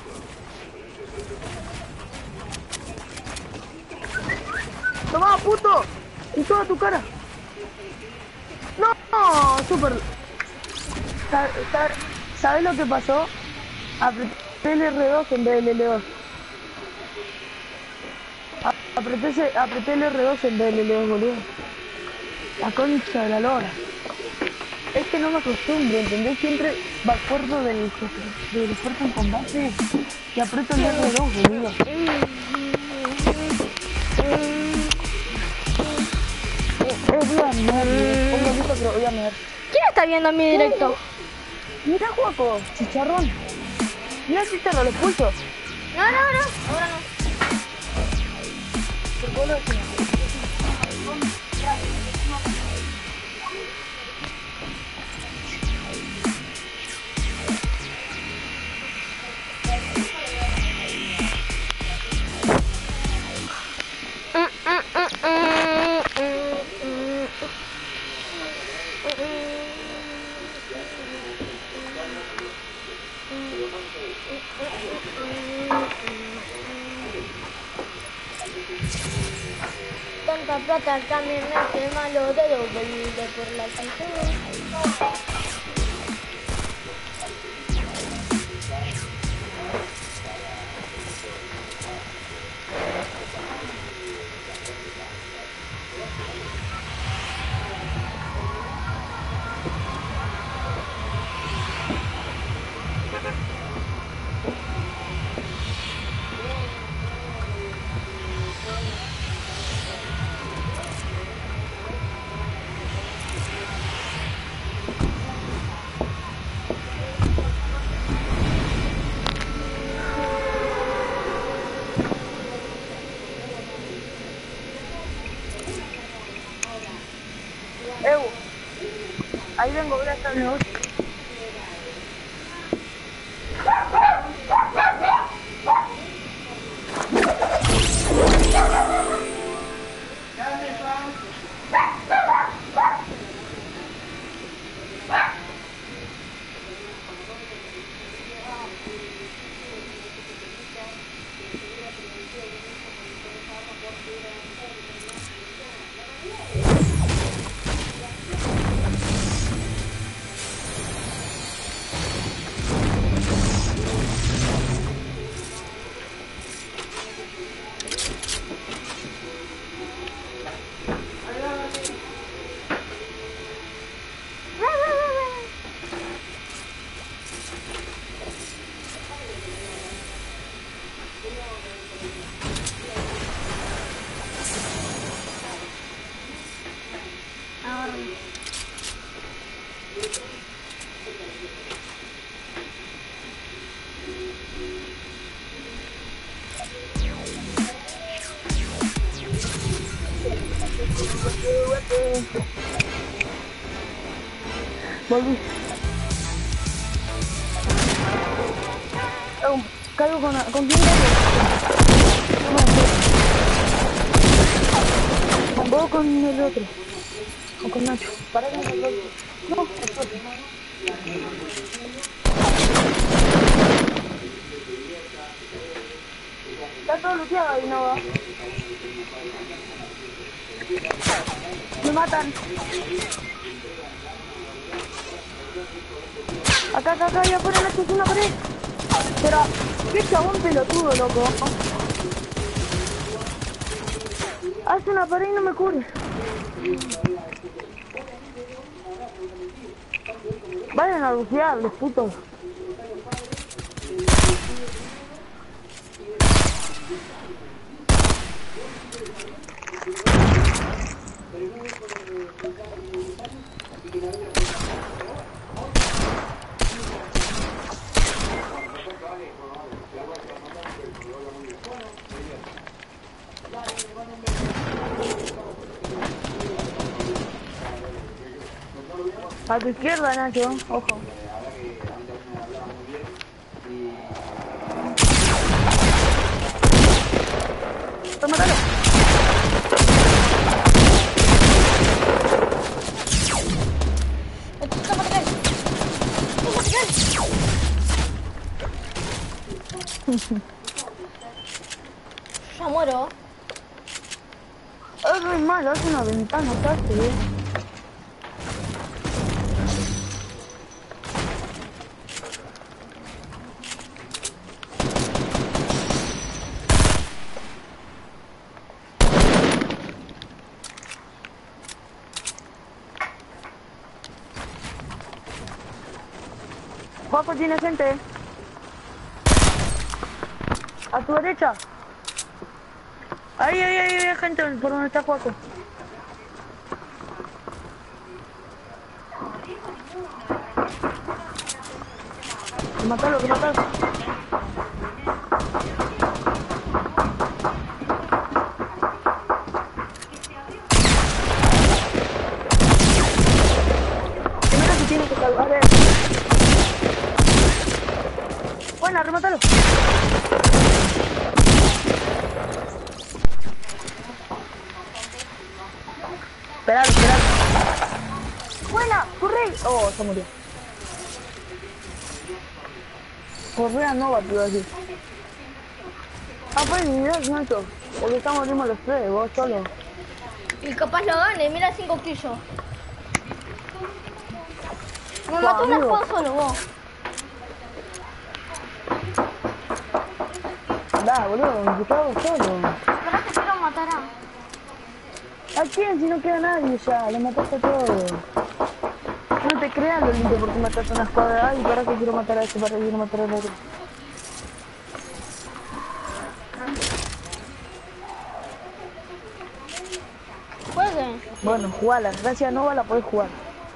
¡Toma, puto! ¡Y toda tu cara! ¡No! no ¡Súper! Sa- sa- ¿Sabes lo que pasó? Apreté el R dos en vez del L dos. A- Apreté, ese- apreté el R dos en vez del L dos, boludo. La concha de la lora. Es que no me acostumbro, ¿entendés? Siempre me acuerdo del, del esfuerzo en combate y aprieto el R dos, boludo. Eh, voy a mirar, pongo listo, pero voy a mirar. ¿Quién está viendo mi directo? Mira, Juaco, chicharrón. Mira, chicharrón, lo expulso. No, no, no, ahora no. Porque vos lo decís. Tanta plata también me quema los dedos, volví por la canción. Eu, ahí vengo, voy a estar en el negocio. Volví. Oh, caigo con, ¿con quién caigo? No, con vos, con el otro. O con Nacho. Para que me lo... No, espérate. Está todo luteado ahí, no va. Me matan. Acá, acá, acá, ya afuera, Nacho, es una pared. Pero, qué chabón pelotudo, loco. Hace una pared y no me cubre. Vayan a bucear, los putos. A tu izquierda, Nacho, ojo. ¡Tómatalo! Ya muero. Es muy malo, hace una ventana casi, eh. Juaco tiene gente. A tu derecha. Ahí, ahí, ahí, hay gente por donde está Juaco. Que matalo, que matalo. Primero se tiene que salvar él. Buena, remátalo. Esperalo, esperalo. Buena, corre. Oh, se murió. Correa no va, te iba a decir. Ah, pues ni Dios, Nacho. Porque estamos mismos los tres, vos solo. Y capaz lo gane, mira cinco kills. Me Tu mató un amigo. escudo solo vos. Da, boludo, me quedaba solo. Ahora te quiero matar a... ¿A quién? Si no queda nadie ya, lo mataste a todos. No te creas, Lolito, porque mataste a una escuadra. Ay, para que quiero matar a este, para que quiero matar al otro. Jueguen. Bueno, jugala. Gracias a Nova la podés jugar.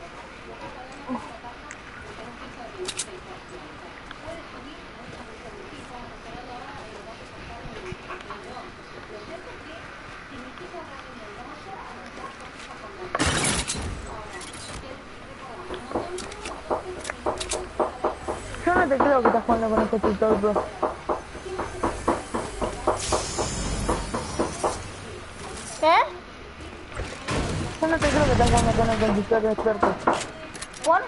Yo no te creo que estás jugando con este tutor, bro. ¿Qué? Yo no te creo que estás jugando con el conductor experto. ¿Por?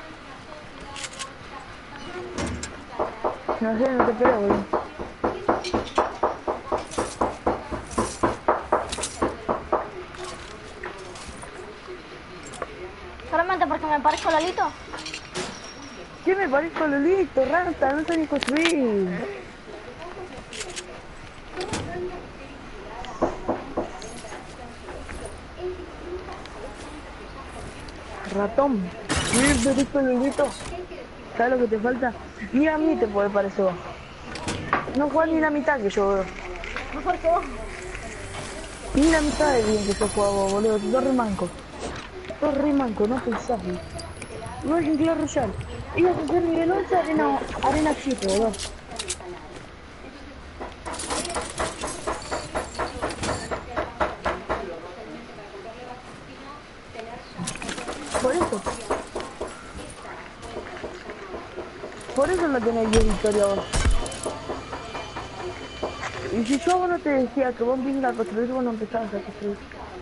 No sé, no te creo, boludo. Solamente porque me parezco a Lalito. ¿Qué me parezco a Lolito, rata? No sé ni construir. Ratón. Mira, me parezco a Lolito. ¿Sabes lo que te falta? Ni a mí te puede parecer vos. No jugás ni la mitad que yo veo. Mejor que vos. Ni la mitad de bien que yo juego, vos, boludo. Dos re manco. Dos re manco, no pensás, boludo. No es un Clash Royale. Ibas a hacer nivel once, arena, arena siete, boludo. Por eso. Por eso no tenés diez victorias vos. Y si yo a vos no te decía que vos vingas a construir, vos no empezabas a construir.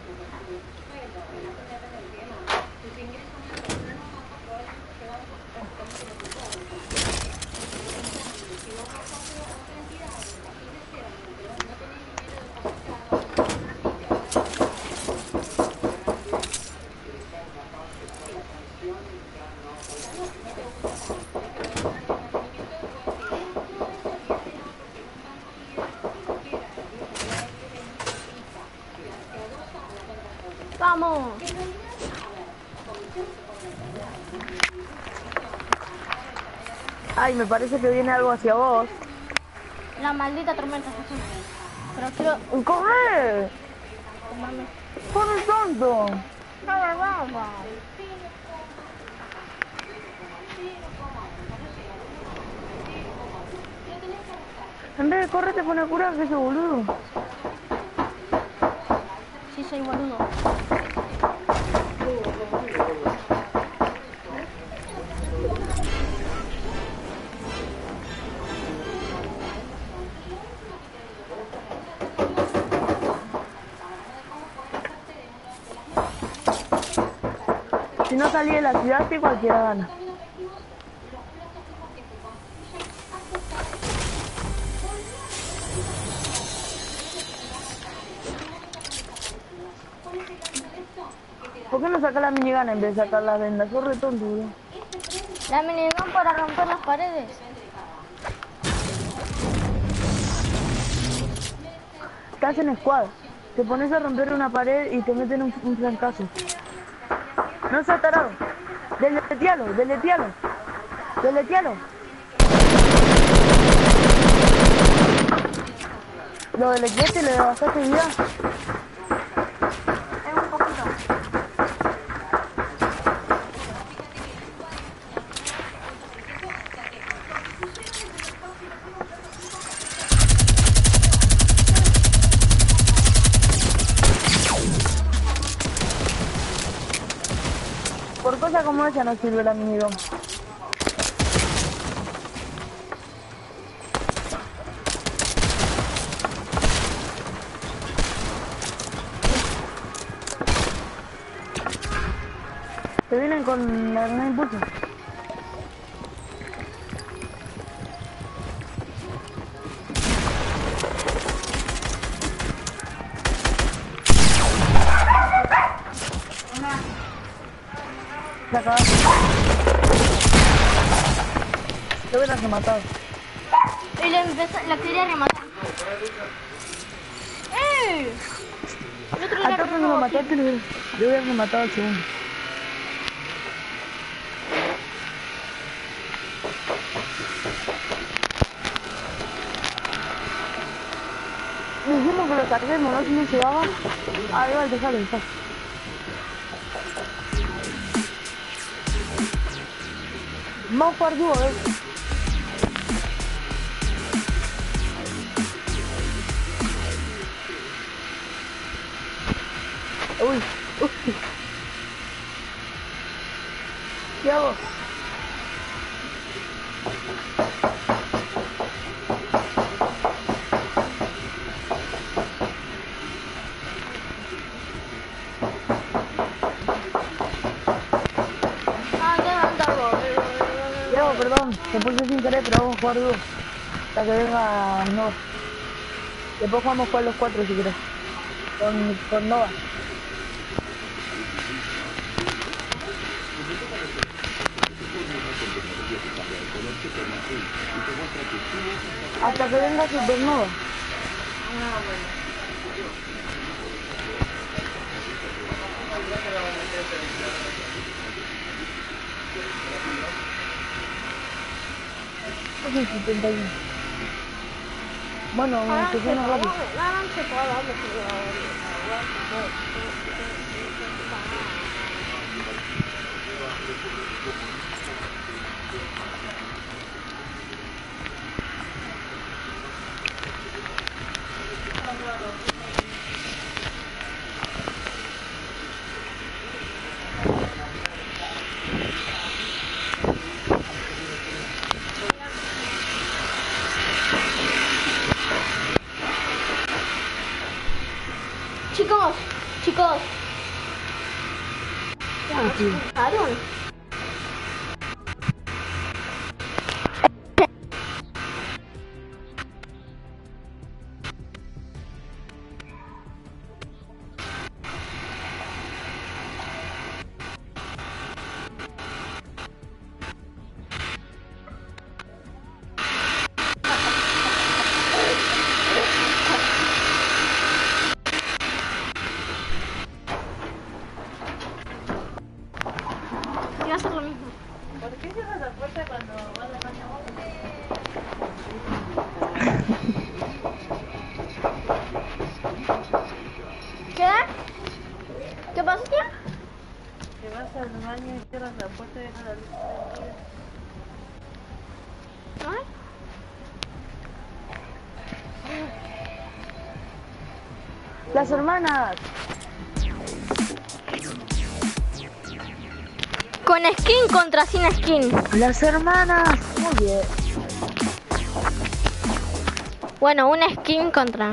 Vamos. Ay, me parece que viene algo hacia vos. La maldita tormenta. Pero quiero ¡Corre! tomarme. ¡Corre tonto! Vamos, vamos. En vez de correr te pone a curar, que ese boludo. Sí, soy boludo. Si no salí de la ciudad, sí cualquiera gana. ¿Por qué no sacas la minigun en vez de sacar la venda? Sos re tonto, bro. La minigun para romper las paredes. Estás en squad. Te pones a romper una pared y te meten un, un trancazo. No seas tarado. Deletealo, deletealo. Deletealo. Lo del equete le bajaste vida. Es un poquito. Por cosas como esa no sirve la minigón. Te vienen con la gran impulso. Se acabaste. Lo hubieras rematado. Y la, empezó, la quería rematar. ¡Eh! El otro Al era toque no lo mataste, le hubieras, le hubieras rematado al segundo. Dijimos que lo carguemos, ¿no? Si no llegaba. Ah, igual, dejalo, dejalo. Vamos a jugar dúo, eh. Uy, uy. ¿Qué hago? Ah, qué mandado. Diego, perdón, te puse sin querer, pero vamos a jugar dúo. Hasta que venga Nova. Después jugamos con los cuatro si querés. Con, con Nova. Hasta que venga Supernova. Es el setenta y uno. Bueno, que suena rápido. Chicos, chicos. Ah, sí. ¿Escucharon? Iba a hacer lo mismo. ¿Por qué cierras la puerta cuando vas a la caña vos? ¿Qué? ¿Qué pasa, tía? Que vas al baño y cierras la puerta y dejas la luz prendida. ¿No? Las hermanas. Con skin contra sin skin. Las hermanas. Muy bien. Bueno, una skin contra.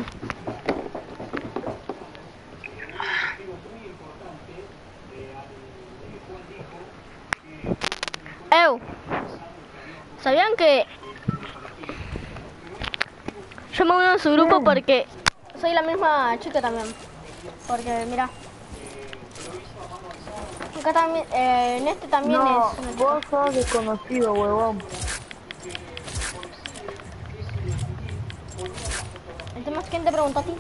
Ew. ¿Sabían que yo me uno a su grupo porque soy la misma chica también? Porque mira, acá también, eh, en este también No, es una chica. vos sos desconocido, huevón. El tema es quién te preguntó a ti.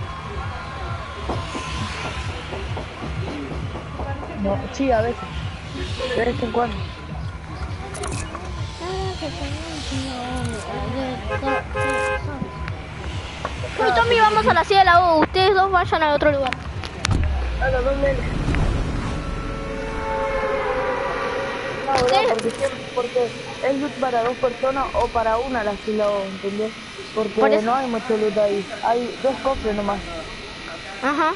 No, sí, a veces. De vez en cuando. Uy, Tommy, vamos a la silla de la U. Ustedes dos vayan a otro lugar. A los dos nenes. No, bro, ¿Qué? porque, siempre- porque es loot para dos personas o para una la fila, ¿entendés? Porque Por eso. no hay mucho loot ahí. Hay dos cofres nomás. Ajá.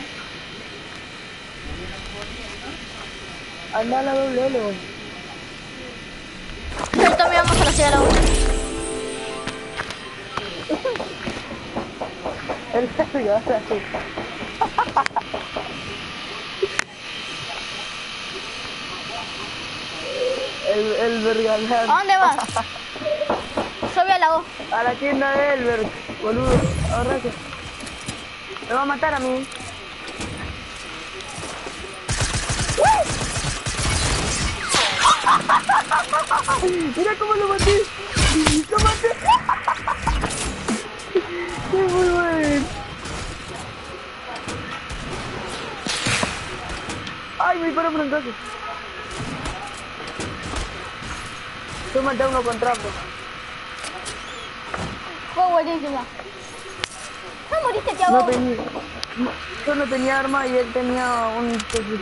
Anda a la doble L, vos. Sí, Tommy, vamos a la silla de la U. El verga, ahora sí. El, el vergalán. ¿A dónde vas? Yo voy a la U. A la tienda de Elbert, boludo. Ahorrate. Me va a matar a mí. Mira cómo lo maté. Lo maté. Qué muy bueno. Ay, me disparó por un toque. Yo maté a uno con trapo. Fue buenísima. ¿No moriste, No Tiago? tenía. no- Yo no tenía arma y él tenía un...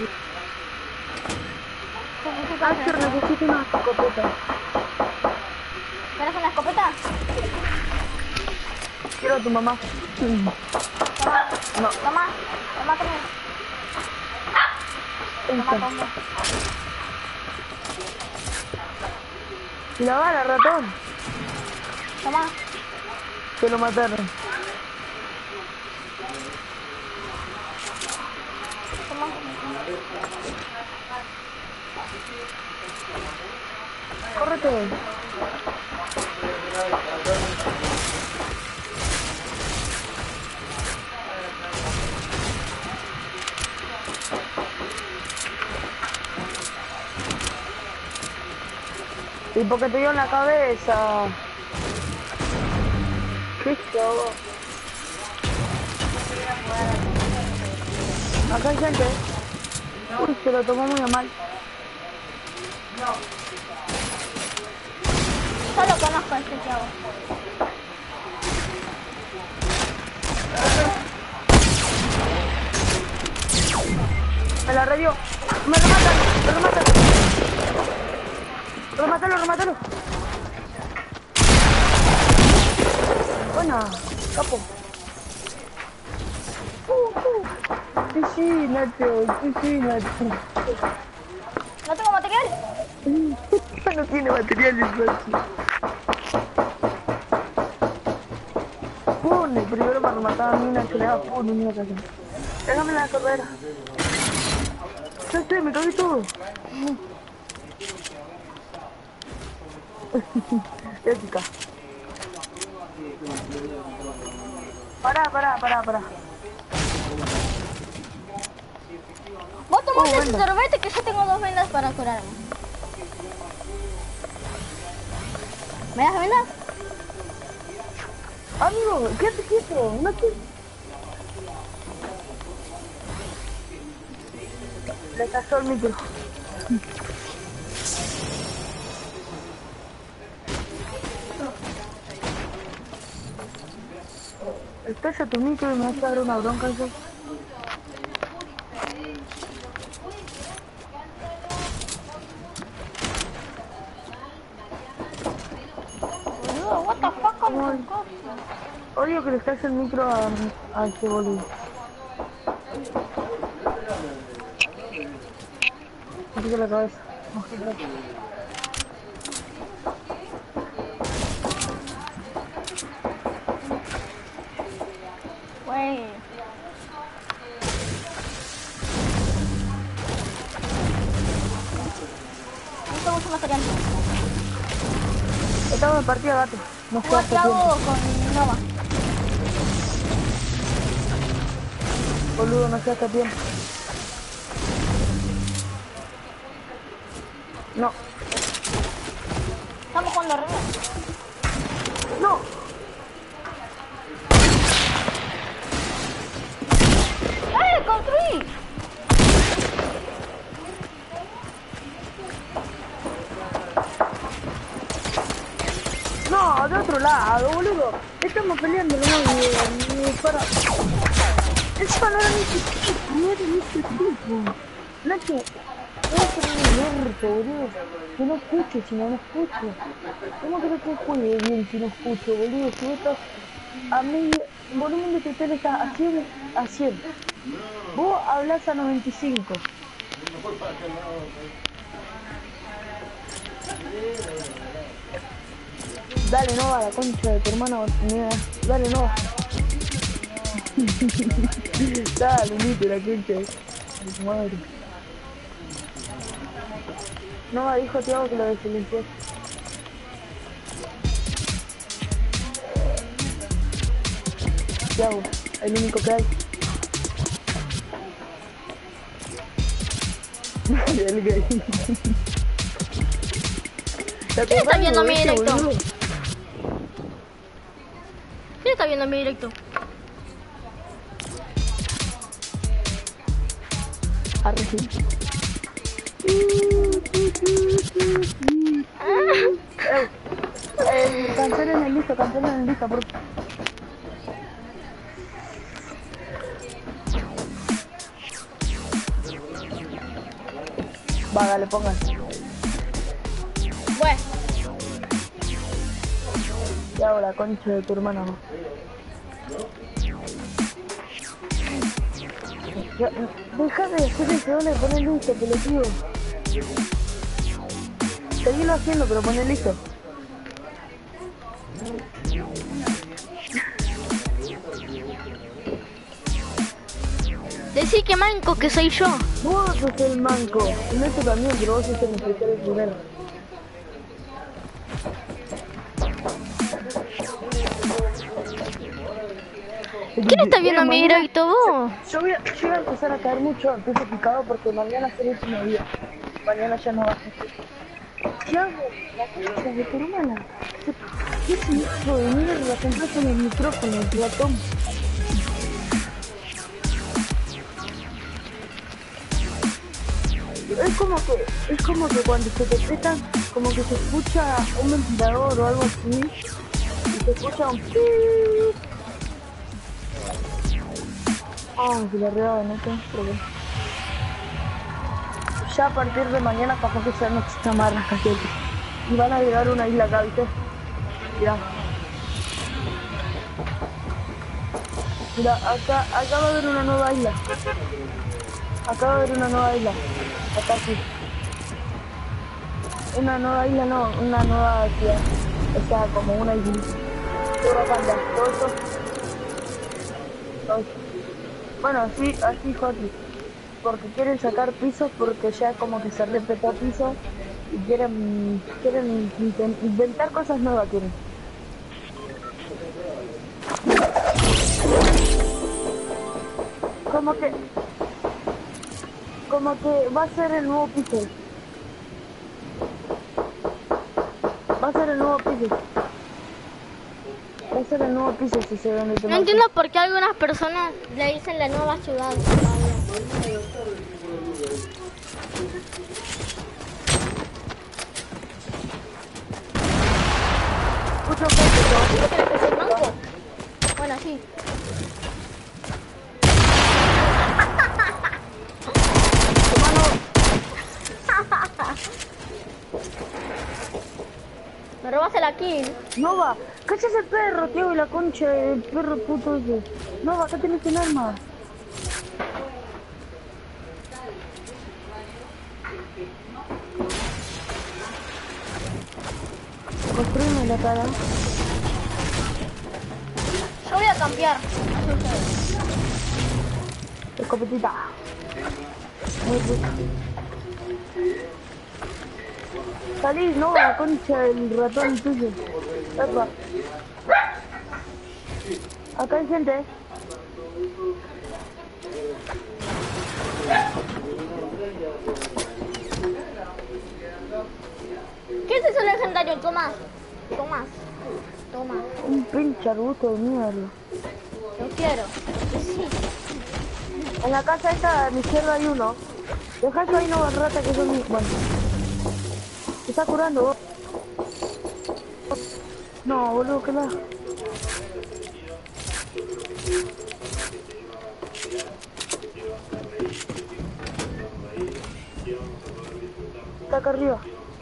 Archer, necesito una escopeta. ¿Quieres una escopeta? Quiero a tu mamá. Toma. No, Toma. Toma, Tommy. Toma, esta. Tommy. Y la bala, ratón. Toma. Se lo mataron. Toma. Córrete. Y porque te dio en la cabeza. ¿Qué show? Acá hay gente. Uy, se lo tomó muy a mal. Yo lo conozco, este Tiago. Me la revió. Me rematan, me rematan. Remátalo, remátalo. Buena, capo. Uh, uh. Sí, sí, Nacho, sí, sí, Nacho. ¿No tengo material? No tiene materiales, Nacho. Pone, primero me remataban a mí, Nacho, le daba pone, mira, déjame la carrera. Ya sé, me cagué todo. Ética. Pará, pará, pará, pará. Vos tomate Oh, ese venga. sorbete que yo tengo dos vendas para curarme. ¿Me das vendas? Amigo, quédate quieto, no te... Le cayó el micro. Estalla tu micro y me vas a dar una bronca eso. Boludo, what the fuck con tu cosa. Odio que le estalles el micro a, a este boludo. Me pica la cabeza. Wey. Necesito mucho material. Estamos en partida, gato. No sé ¿Cómo hace te hago tiempo. con Nova? Boludo, no sé hace tiempo. No. Estamos jugando re bien. ¡No! ¡Eh! ¡Construí! otro lado, boludo. Estamos peleando, no, ni, ni para... Encima no era ni tu no era ni tu tipo. Nacho, voy a poner el orto, boludo. Que no escucho, si no, no escucho. ¿Cómo creo que juegue bien si no escucho, boludo? Si vos estás a medio... volumen de tu tele está a cien, a cien. Vos hablás a noventa y cinco. Dale, no, a la concha de tu hermana. Mira. Dale, no. Dale, nito, la concha de tu madre. No, dijo Tiago que lo de silenciar. Tiago, el único que hay. El gay. ¿Quién está viendo mi este, directo? boludo? ¿Quién está viendo mi directo? Arre. Eh, eh, cancelen el listo, cancelen el listo, por favor. Va, dale, pongan. Bueno, Y ahora, concha de tu hermana. ¿No? Ya, deja de hacer eso, dale, poné listo, pelotudo. Seguilo haciendo, pero poné listo. decí que manco que soy yo. Vos sos el manco. Y Neto también, pero vos sos el inspector primero. ¿Quién está viendo mi directo, vos? Yo voy, a, yo voy a empezar a caer mucho anticipado porque mañana es el último día. Mañana ya no va a ser. ¿Qué hago? La concha de tu hermana. ¿Qué es eso de mierda? Compraste en el micrófono, el ratón. Es como que, es como que cuando se te petan, como que se escucha un ventilador o algo así. Y se escucha un piiiii. Ah, se le arreaba, no tengo problema. Ya a partir de mañana capaz que ya no existen más rascacielos. Y van a llegar a una isla acá, ¿viste? Mirá. Mira, acá, acá va a haber una nueva isla. Acá va a haber una nueva isla. Acá sí. Una nueva isla, no, una nueva ciudad. O sea, como una isla. Todo va a cambiar, todo eso. Todo eso. Bueno, así, así Joty, porque quieren sacar pisos porque ya como que se respetó piso y quieren, quieren inventar cosas nuevas, quieren. Como que, como que va a ser el nuevo piso. Va a ser el nuevo piso. Va a ser el nuevo piso si se vende. No entiendo por qué algunas personas le dicen la nueva ciudad. Mucho peso, ¿Tienes que ser manco? Bueno, sí. Me robaste la kill. Nova, ¿cachas el perro, tío? Y la concha del perro puto ese. Nova, acá tenés un arma. Construime la cara. Yo voy a cambiar. Escopetita. Muy rica. Salí, no, la concha del ratón tuyo. Epa. Acá hay gente. ¿Qué es eso legendario? Tomás. Tomás. Toma. Un pinche arbusto de mierda. Lo quiero. Sí. En la casa esta a mi izquierda hay uno. Deja eso ahí, no, rata, que son mis... Bueno. Se está curando vos. No, boludo, que la... Está acá arriba.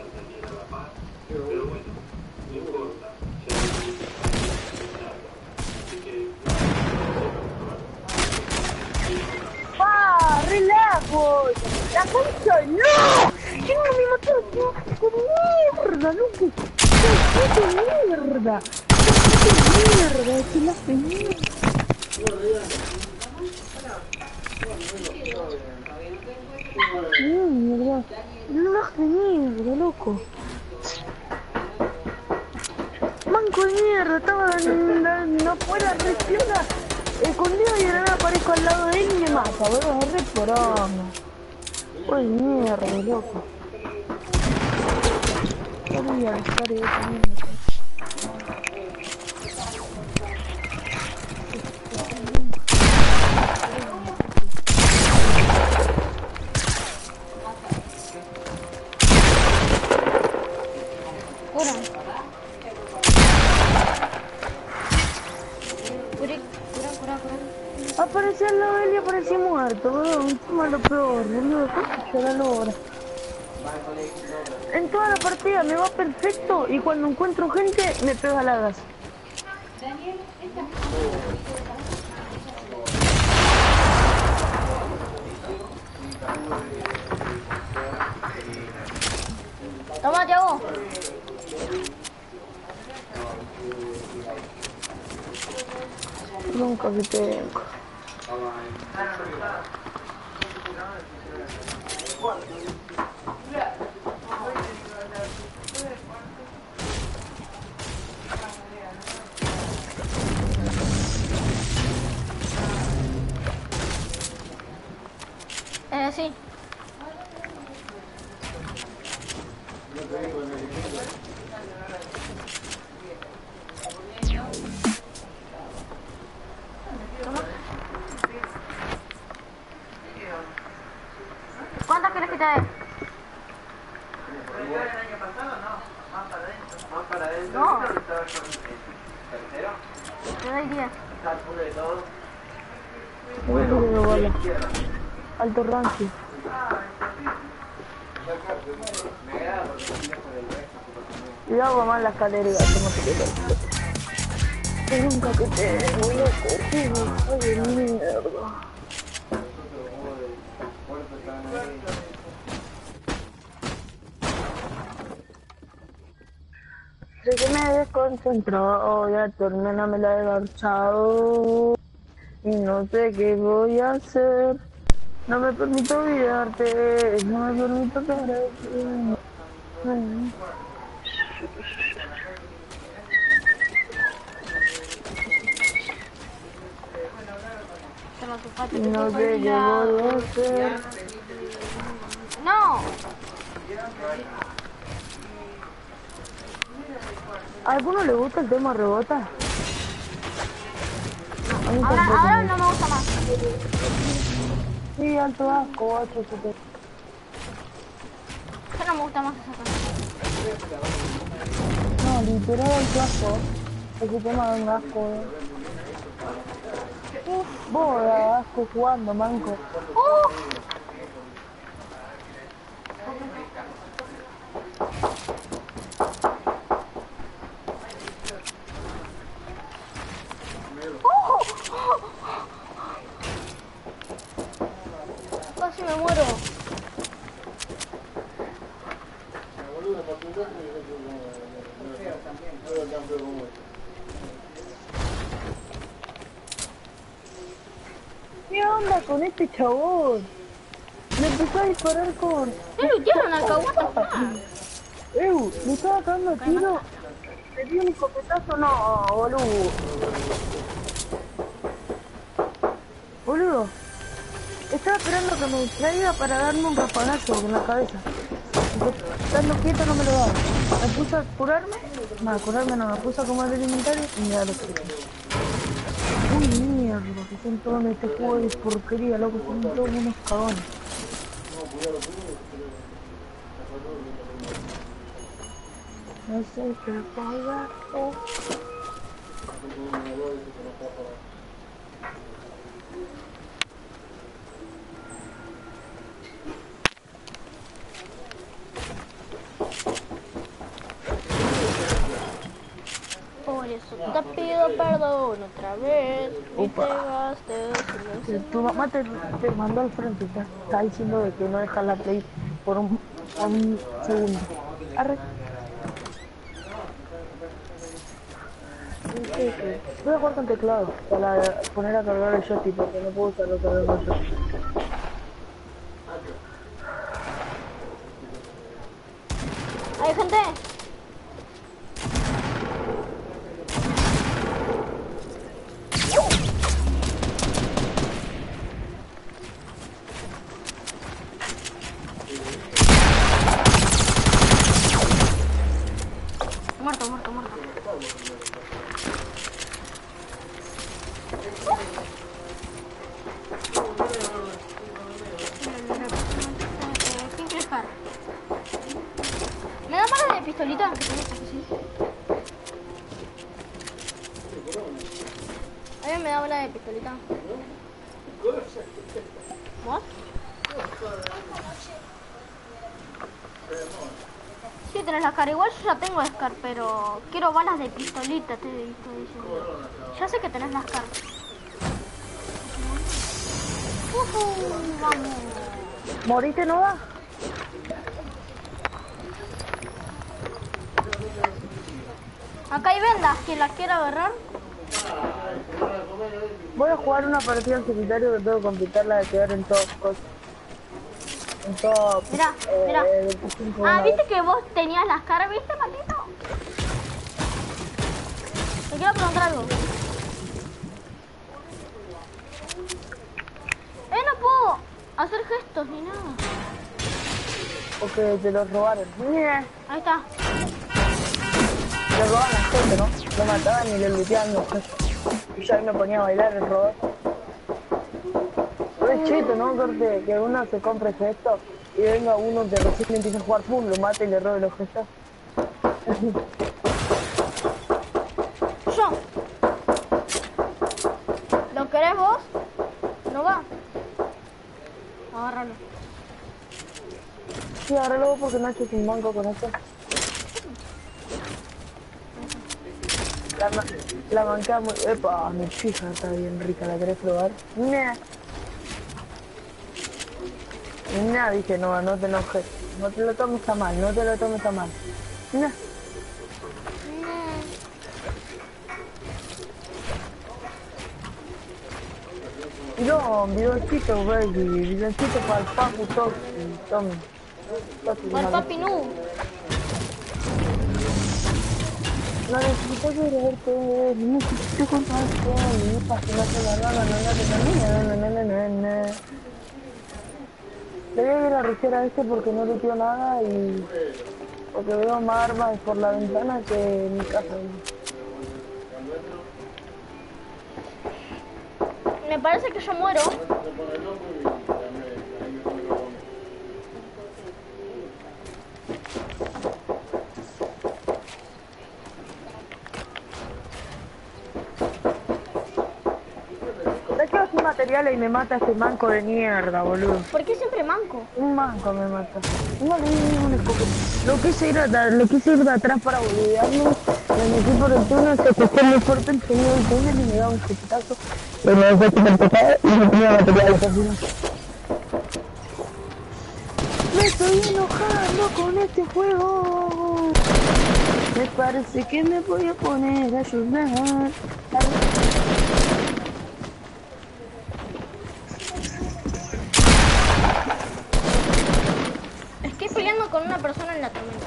¡Ah! ¡Relajo! ¡La concha! ¡No! ¡Que no me mató! ¡Qué mierda, loco! ¡Qué mierda! ¡Qué mierda! ¡Qué la hace mierda! Mierda. No la hace mierda, loco. Manco de mierda, estaba en la, no fuera reacciona. Escondido y de nada aparezco al lado de él y me mata, boludo, es re porón. Uy, mierda, loco. Voy a buscar de esa mierda. Cura. Cura, cura, cura, cura. Aparecí al lado de él y aparecí muerto, boludo. Encima lo peor, boludo. ¿Cómo será la hora? En toda la partida me va perfecto y cuando encuentro gente me pega la gas. Toma, Tiago. Nunca que tengo. Eh, sí. ¿Cuántas quieres que te dé? No. Te doy diez. Boludo, vale. Alto rancio. Cuidado más la escalera y gato, no te quedas. Que nunca que tengo, loco. Ay, de mierda. Sé que me desconcentró, ya tu hermana me la he garchado y no sé qué voy a hacer. No me permito olvidarte, no me permito quererte. No sé qué voy a hacer. No. ¿A alguno le gusta el tema rebota? A mí Ahora, tampoco ahora me no me gusta más. Sí, alto asco, ocho, siete. Ya no me gusta más esa canción. No, literal alto asco. Ese tema da un asco. Uf, vos da asco jugando, manco. ¡Uh! Casi me muero. ¿Qué onda con este chabón? Me empezó a disparar con... ¿Qué lucharon acá? What the fuck? Ew, me estaba cagando a tiro. ¿Le di un escopetazo? No, boludo. Boludo. Estaba esperando que me distraiga para darme un rapagazo en la cabeza. Estando quieto no me lo daba. Me puse a curarme. No, a curarme no, me puse a comer el inventario y me da lo que hice. Uy, mierda, que son todos en este juego de porquería, loco, son todos unos cagones. No sé qué pagar. Oh. Por eso te pido perdón otra vez. Y te Upa. gastes Que tu mamá te, te mandó al frente, está, está diciendo de que no dejas la play por un, por un segundo. Arre. No sé qué. Voy a jugar con teclado para poner a cargar el joystick porque no puedo usarlo cargar con joystick. ¿Hay gente? Muerto, muerto, muerto. ¿Quién quiere estar? ¿Me da balas de pistolita? Que tengo, porque sí. ¿Alguien me da balas de pistolita? ¿Vos? Sí, tenés la Scar. Igual yo ya tengo Scar, pero quiero balas de pistolita, te estoy diciendo. Ya sé que tenés la Scar. Uh, vamos. ¿Moriste, no va? Acá hay vendas, quien las quiera agarrar. Voy a jugar una partida en solitario que tengo que completarla de quedar en top cosas. En top. Mirá, eh, mirá. veinticinco Ah, una ¿viste vez. que vos tenías las caras, viste, maldito? Te quiero preguntar algo. Eh, no puedo hacer gestos ni nada. Porque te los robaron. Mira, Ahí está. le robaban a la gente, ¿no? Lo mataban y le looteaban los jefes. Y yo ahí me ponía a bailar el robot. Pero es chito, ¿no? Corte, que uno se compre gestos y venga uno que recién empieza a jugar, pum, lo mata y le robe los gestos. Yo. ¿Lo querés vos? No va. Agárralo. Sí, ahora luego porque Nacho es un banco con esto. La, ma la manca muy... Epa, mi fija está bien rica, ¿la querés probar? Nah. Nah, dije, no, no te enojes. No te lo tomes a mal, no te lo tomes a mal. Nah. No, bidoncito, baby, bidoncito para el papu, Toxi, tome. Para el papi nu. No necesito quererte, necesito contarte, mi pasión la rana, no, no, no, no, no, no, no. Le voy a ir a rushear a este porque no looteó nada y porque veo más armas por la ventana que en mi casa. Me parece que yo muero. Me quedo sin materiales y me mata este manco de mierda, boludo. ¿Por qué siempre manco? Un manco me mata. No le di un escopeta. Lo quise ir, a, lo quise ir de atrás para boludearme. Me metí por el túnel, se puso muy fuerte el sonido del túnel y me daba un escopetazo. Pero me dejó súper pesado y no tenía materiales así. Me estoy enojando con este juego. Me parece que me voy a poner a llorar. Estoy peleando con una persona en la tormenta.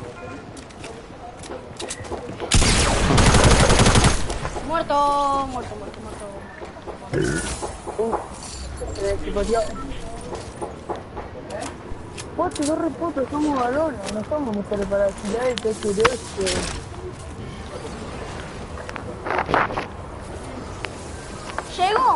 Muerto, muerto, muerto, muerto. Uh, se explodió. Pote, dos repotos, somos balones, no somos mejores para tirar el T C D S. ¿Llego?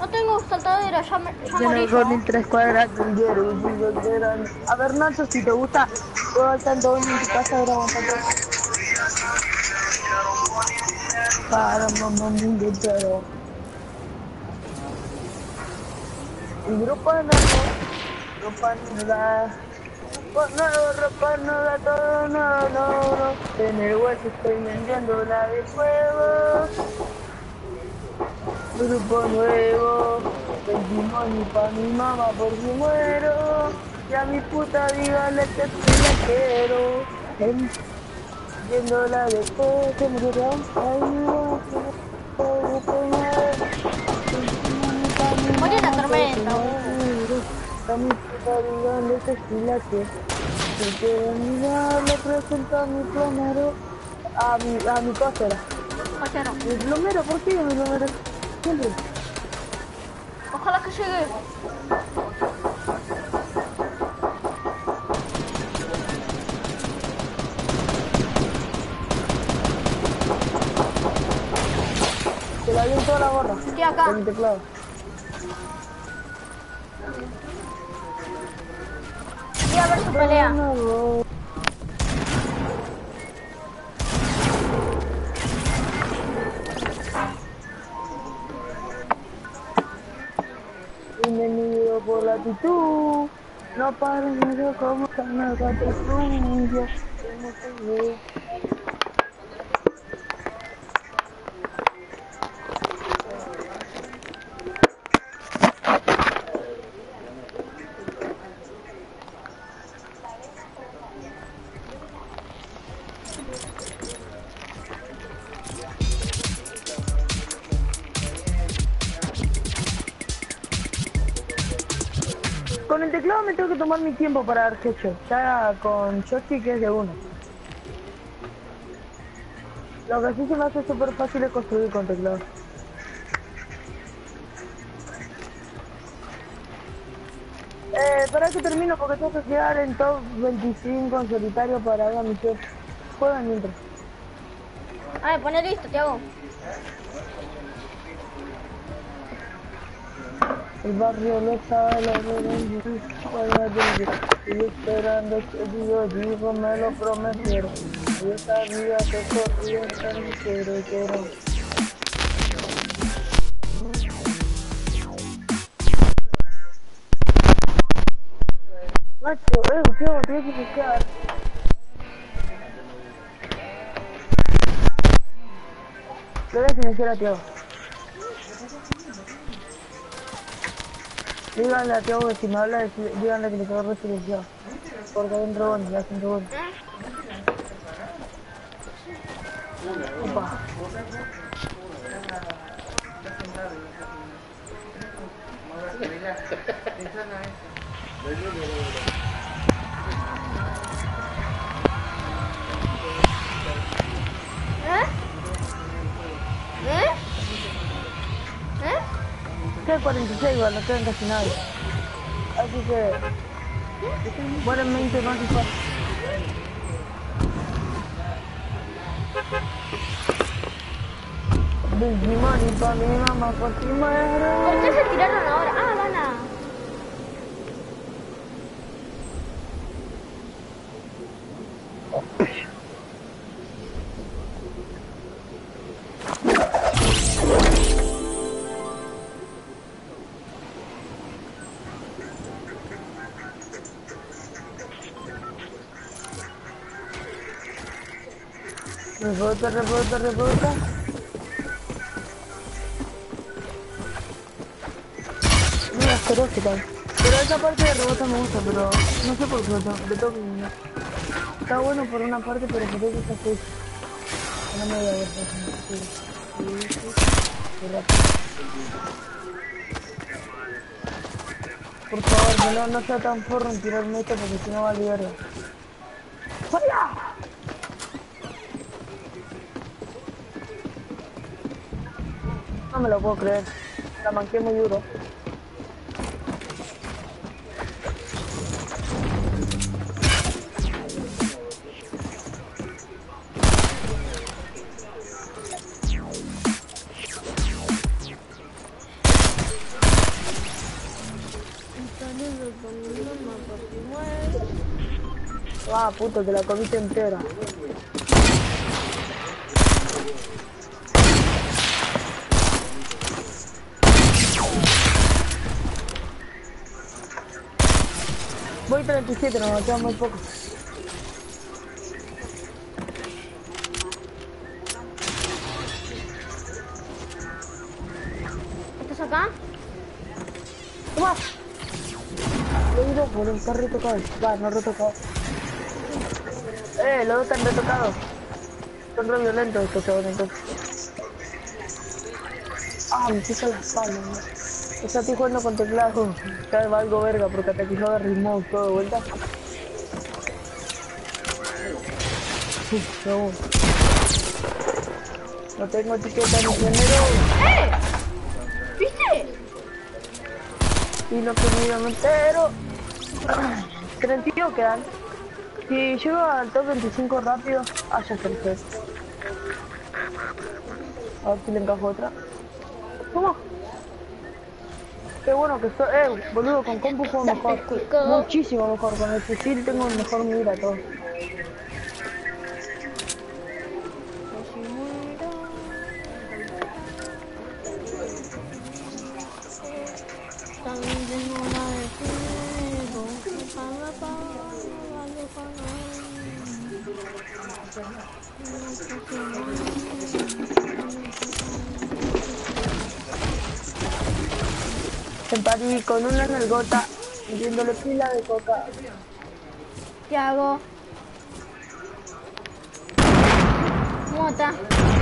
No tengo saltadera, ya, me, ya Yo morí no yo. con tres cuadras con hierro, y yo quiero- A ver, Nacho, si te gusta, puedo estar todo en tu casa grabando para mamá mundo entero. Y ropa no, ropa no da, ropa no, ropa no da todo, no, no, no. En el hueso estoy vendiendo la de fuego, grupo nuevo, testimonio pa' mi mamá por si muero, y a mi puta dígale que sí la quiero, vendiendo la de fuego, que murió, ay, no, grupo nuevo. Morí en la tormenta, boludo. A mi puta díganle que sí la que si quieren mirar le presento a mi plomero, a mi, a mi cosera. Cosero. Mi plomero, ¿por qué mi plomero? Siempre. Ojalá que llegue. Se la dio en toda la gorra. Estoy acá. Con mi teclado. Voy a ver su pelea. No, no. Bienvenido por la actitud, no pares de como una gata tuya, como te veo. Con el teclado me tengo que tomar mi tiempo para dar headshot, ya con joystick es de uno. Lo que sí se me hace súper fácil es construir con teclado. Eh, para que termino porque tengo que quedar en top veinticinco en solitario para la misión. Juegan mientras. A ver, poné listo, Tiago. El barrio lo sabe, lo ve, estoy esperando que Dios dijo, me lo prometieron. Yo sabía que corría tan quiero, quiero. Macho, eh, tío, tienes que buscar. Lo voy a silenciar a Tiago. Díganle a Tiago que si me habla, díganle que le quedó resilenciado. Porque hay un dragón, ya es un dragón. Opa. ¿Eh? ¿Eh? ¿Eh? Que cuarenta y seis, igual, no quedan casi nadie. Así que... Mueren veinte más y cuatro. Digimon y pa' mi mamá por si muero. ¿Por qué se tiraron ahora? Ah, van a... Rebota, rebota, rebota. Muy asqueroso tal. Pero esa parte de rebota me gusta, pero no sé por qué le tengo- le tengo que mirar. Está bueno por una parte, pero por eso está feo. No me voy a ver. Por favor, no, no sea tan forro en tirarme esto porque si no va a liberar. ¡Falla! No me lo puedo creer. La manqué muy duro. Ah, puto, te la comiste entera. Voy treinta y siete, nos queda muy poco. ¿Estás acá? ¡Toma! Lo he ido por un está retocado. Va, no retocado. Eh, los dos están retocados. Son re violentos estos chavales entonces. Ah, me pica la espalda, ¿no? Está aquí jugando con teclado. Ya va algo verga porque hasta que yo agarré remote todo de vuelta. Uf, no. No tengo etiqueta ni género. ¡Eh! ¿Viste? Y lo que me me entero. treinta y dos quedan. Si llego al top veinticinco rápido, ah, ya tercero. A ver si le encajo otra. ¿Cómo? Qué bueno que estoy, eh, boludo, con compu juego mejor. Muchísimo mejor, con el fusil tengo mejor mira todo. En París, con una nalgota, metiéndole pila de coca. ¿Qué hago? Mota.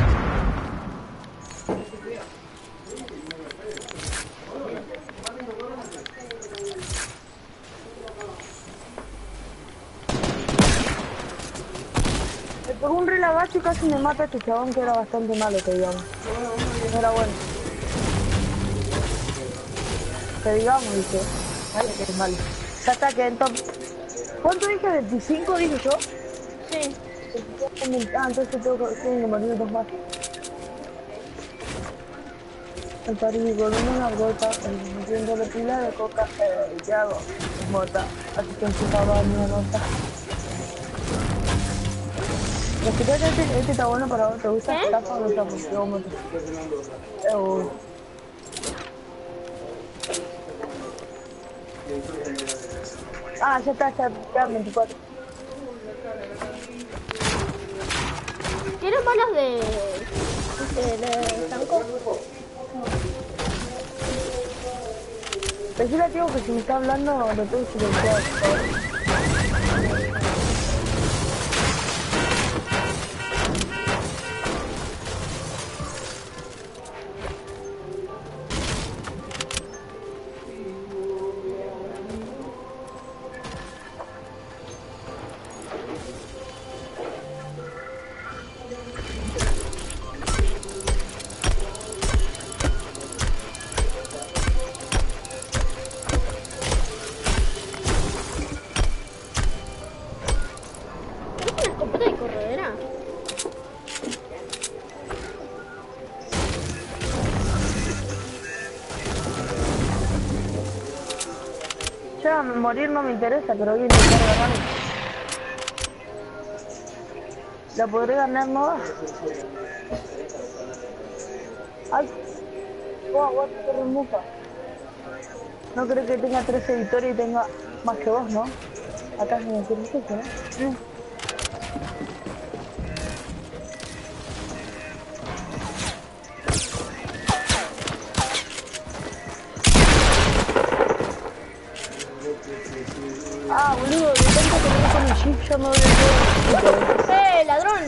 Me pegó un relagazo y casi me mata este chabón que era bastante malo, que digamos. No era bueno. Que digamos, dice. Vale, que es malo. Ya está, que en top. ¿Cuánto dije? ¿veinticinco dije yo? Sí. Ah, entonces tengo que tengo que morir dos más. En París, con una gota, metiéndole pila de coca, eh, ¿qué hago? Mota. Así que empezaba mi nota. Pero fíjate, este, este está bueno para vos, ¿te gusta? ¿Qué? ¿Tapa o no tapa? Yo moto. Eh, Ah, ya está, ya, ya, veinticuatro. ¿Tienes balas de... de, de tanco? Decirle a tío que si me está hablando, lo tengo silenciado. Ya, morir no me interesa, pero voy a intentar ganar. ¿La podré ganar, no? ¡Ay! ¡Wow, what, qué remuca! No creo que tenga trece victorias y tenga más que vos, ¿no? Acá se me ocurre eso, ¿no? Mm. Ah, boludo, de tanto que me con el chip ya me voy a ver. ¡Eh, ladrón!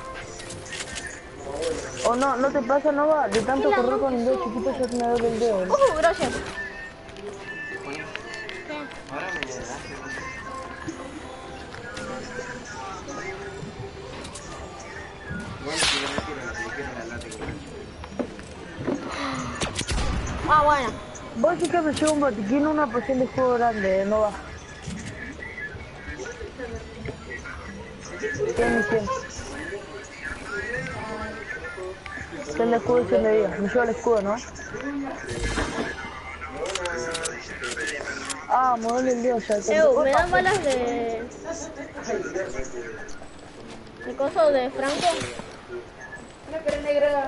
O no, no te pasa, no va. De tanto correr con el dedo chiquito ya me duele el dedo. ¿No? ¡Uh, gracias! Ah, bueno. Vos sí que me llevo un botiquín, una poción de juego grande, no va. cien y cien. cien de escudo y cien de vida. Me llevo el escudo, ¿no? Ah, me duele el dedo ya. Eu, me dan balas de... El coso de Franco. Una cara negra.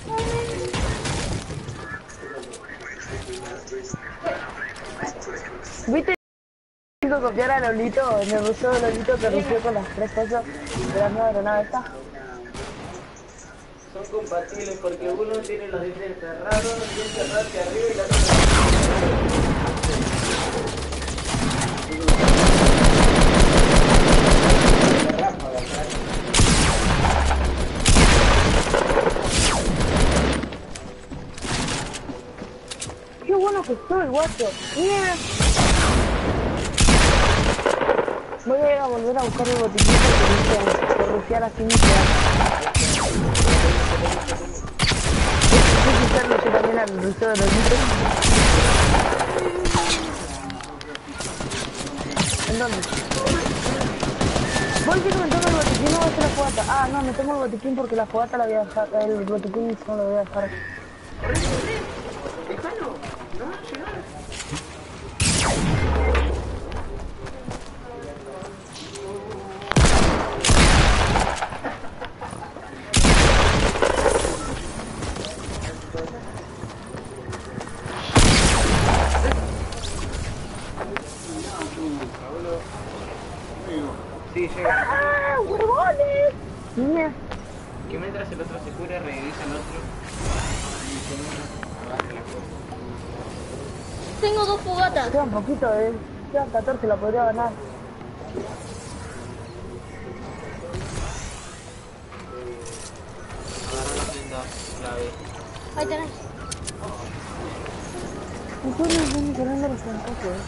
¿Viste que copiar a Lolito? En el museo de Lolito que rusió con las tres cosas de la nueva granada esta. Son compatibles porque uno tiene los dientes cerrados, y el cerrado hacia arriba y la otra. Qué bueno que estoy, guacho. Mira. Voy a ir a volver a buscar el botiquín porque por rufiar así me queda. Voy a usarlo yo también al museo de Lolito. ¿En dónde? Voy que me tomo el botiquín, no va a ser la fogata. Ah, no, me tomo el botiquín porque la fogata la voy a dejar, el botiquín no lo voy a dejar. Déjalo, no va a llegar. Sí, llega. ¡Ah, huevones! Niña. Que mientras el otro se cura, regresa al otro. Tengo dos fogatas. Queda un poquito, eh. Quedan catorce, la podría ganar. Agarra la prenda clave. Ahí tenés. ¿Y tú no estás corriendo los francos, eh?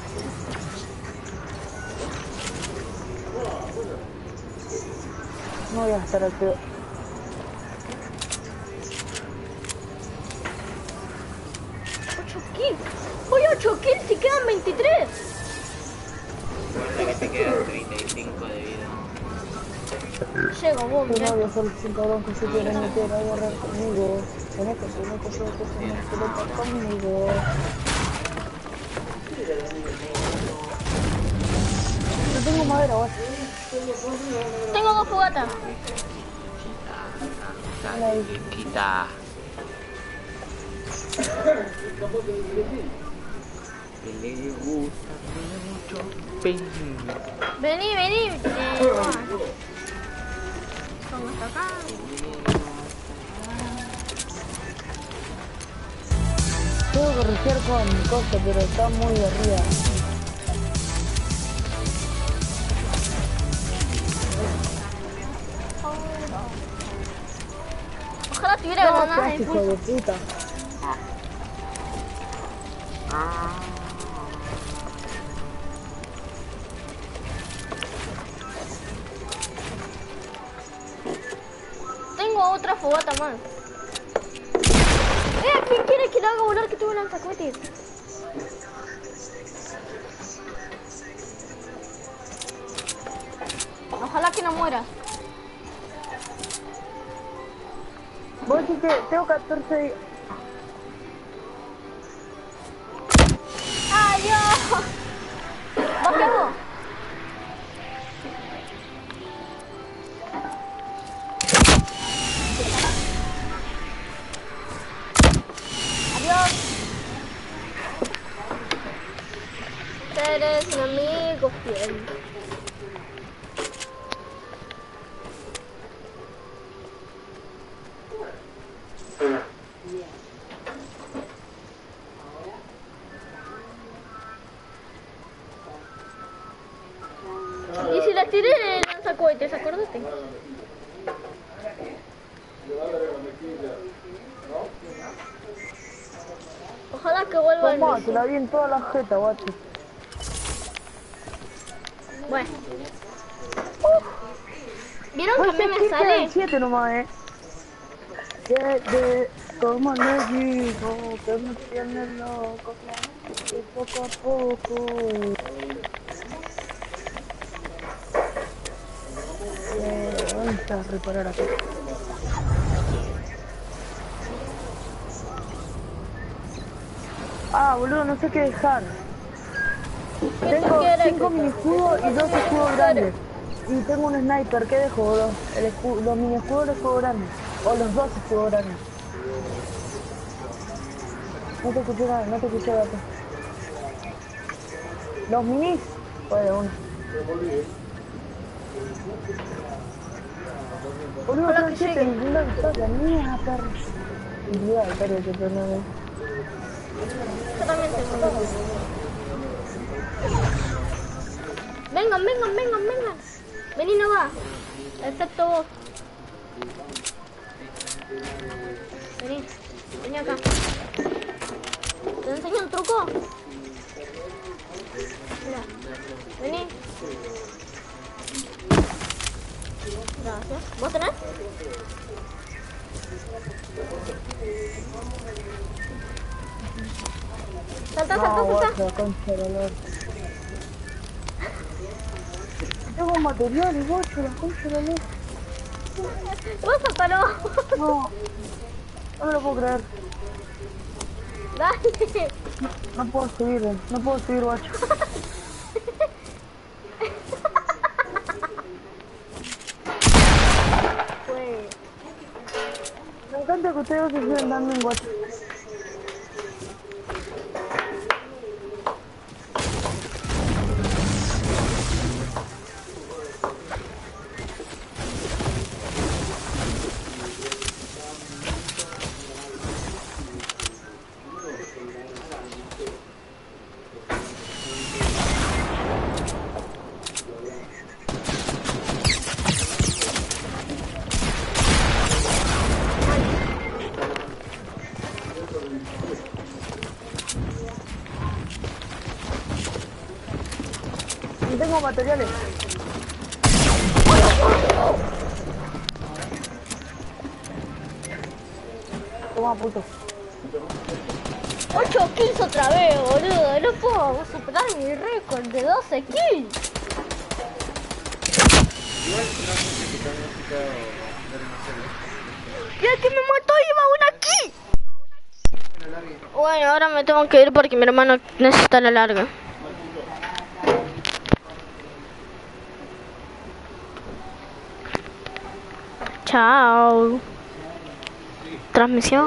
No voy a estar al pedo. ocho kills. Voy ocho kills y quedan veintitrés. Recuerda que te quedan treinta y cinco de vida. Llego, vos, Yo mirá. no voy a ser el cabrón que se quiere meter a agarrar conmigo. Tenés que tener que ser que se me pelota conmigo. No tengo madera, guacho. Tengo dos fogatas. Quita. Que le gusta mucho ping. Vení, vení. Eh, Pongo hasta acá. Tengo que rociar con mi costo, pero está muy arriba. Ojalá tuviera No, granadas de hijo impulso. de puta. Tengo otra fogata más. Eh, ¿quién quiere que le haga volar que tuve un lanzacohetes? Ojalá que no muera. Vos decís que tengo catorce... ¡Adiós! ¿Vos qué hago? Adiós. Eres un amigo fiel. Y si la tiré el lanzacohetes, acordate. Ojalá que vuelva el Tomá, misil. te la vi en toda la jeta, guacho. Bueno. ¿Vieron que a mí me sale? siete nomás, eh. siete, como le digo, que me tiene loco. Y poco a poco. Eh, ¿dónde está? Reparar aquí. Ah, boludo, no sé qué dejar. ¿Qué Tengo quieres cinco que- mini escudos y dos escudos grandes. y tengo un sniper, ¿qué dejo? Los, el escudo, los mini escudos de escudo grande. O los dos escudos grandes. No te escuché nada, no te escuché gato. Los minis, pues uno. Boludo, Hola, son que siete, sigue. ninguna victoria, mía, perro. Mira, victoria que perdón. Yo también tengo uno. Vengan, vengan, vengan, vengan. Vení, no va. Excepto vos. Vení. Vení acá. ¿Te enseño un truco? Mira. Vení. Gracias. ¿Vos tenés? Salta, salta, No, salta. guacho, concha de dolor. Tengo materiales, guacho, la concha de dolor. Vos saltalo. No, no me lo puedo creer. Dale. No puedo subir, eh. no puedo subir, guacho. Pues. Me encanta que ustedes se sigan dando en guacho. No tengo materiales. Toma, puto. ocho kills otra vez, boludo. No puedo superar mi récord de doce kills. Igual no sé si está necesitado ver una serie. ¡Ya que me mató! ¡Iba una aquí! Bueno, ahora me tengo que ir porque mi hermano necesita la larga. Chao. Transmisión.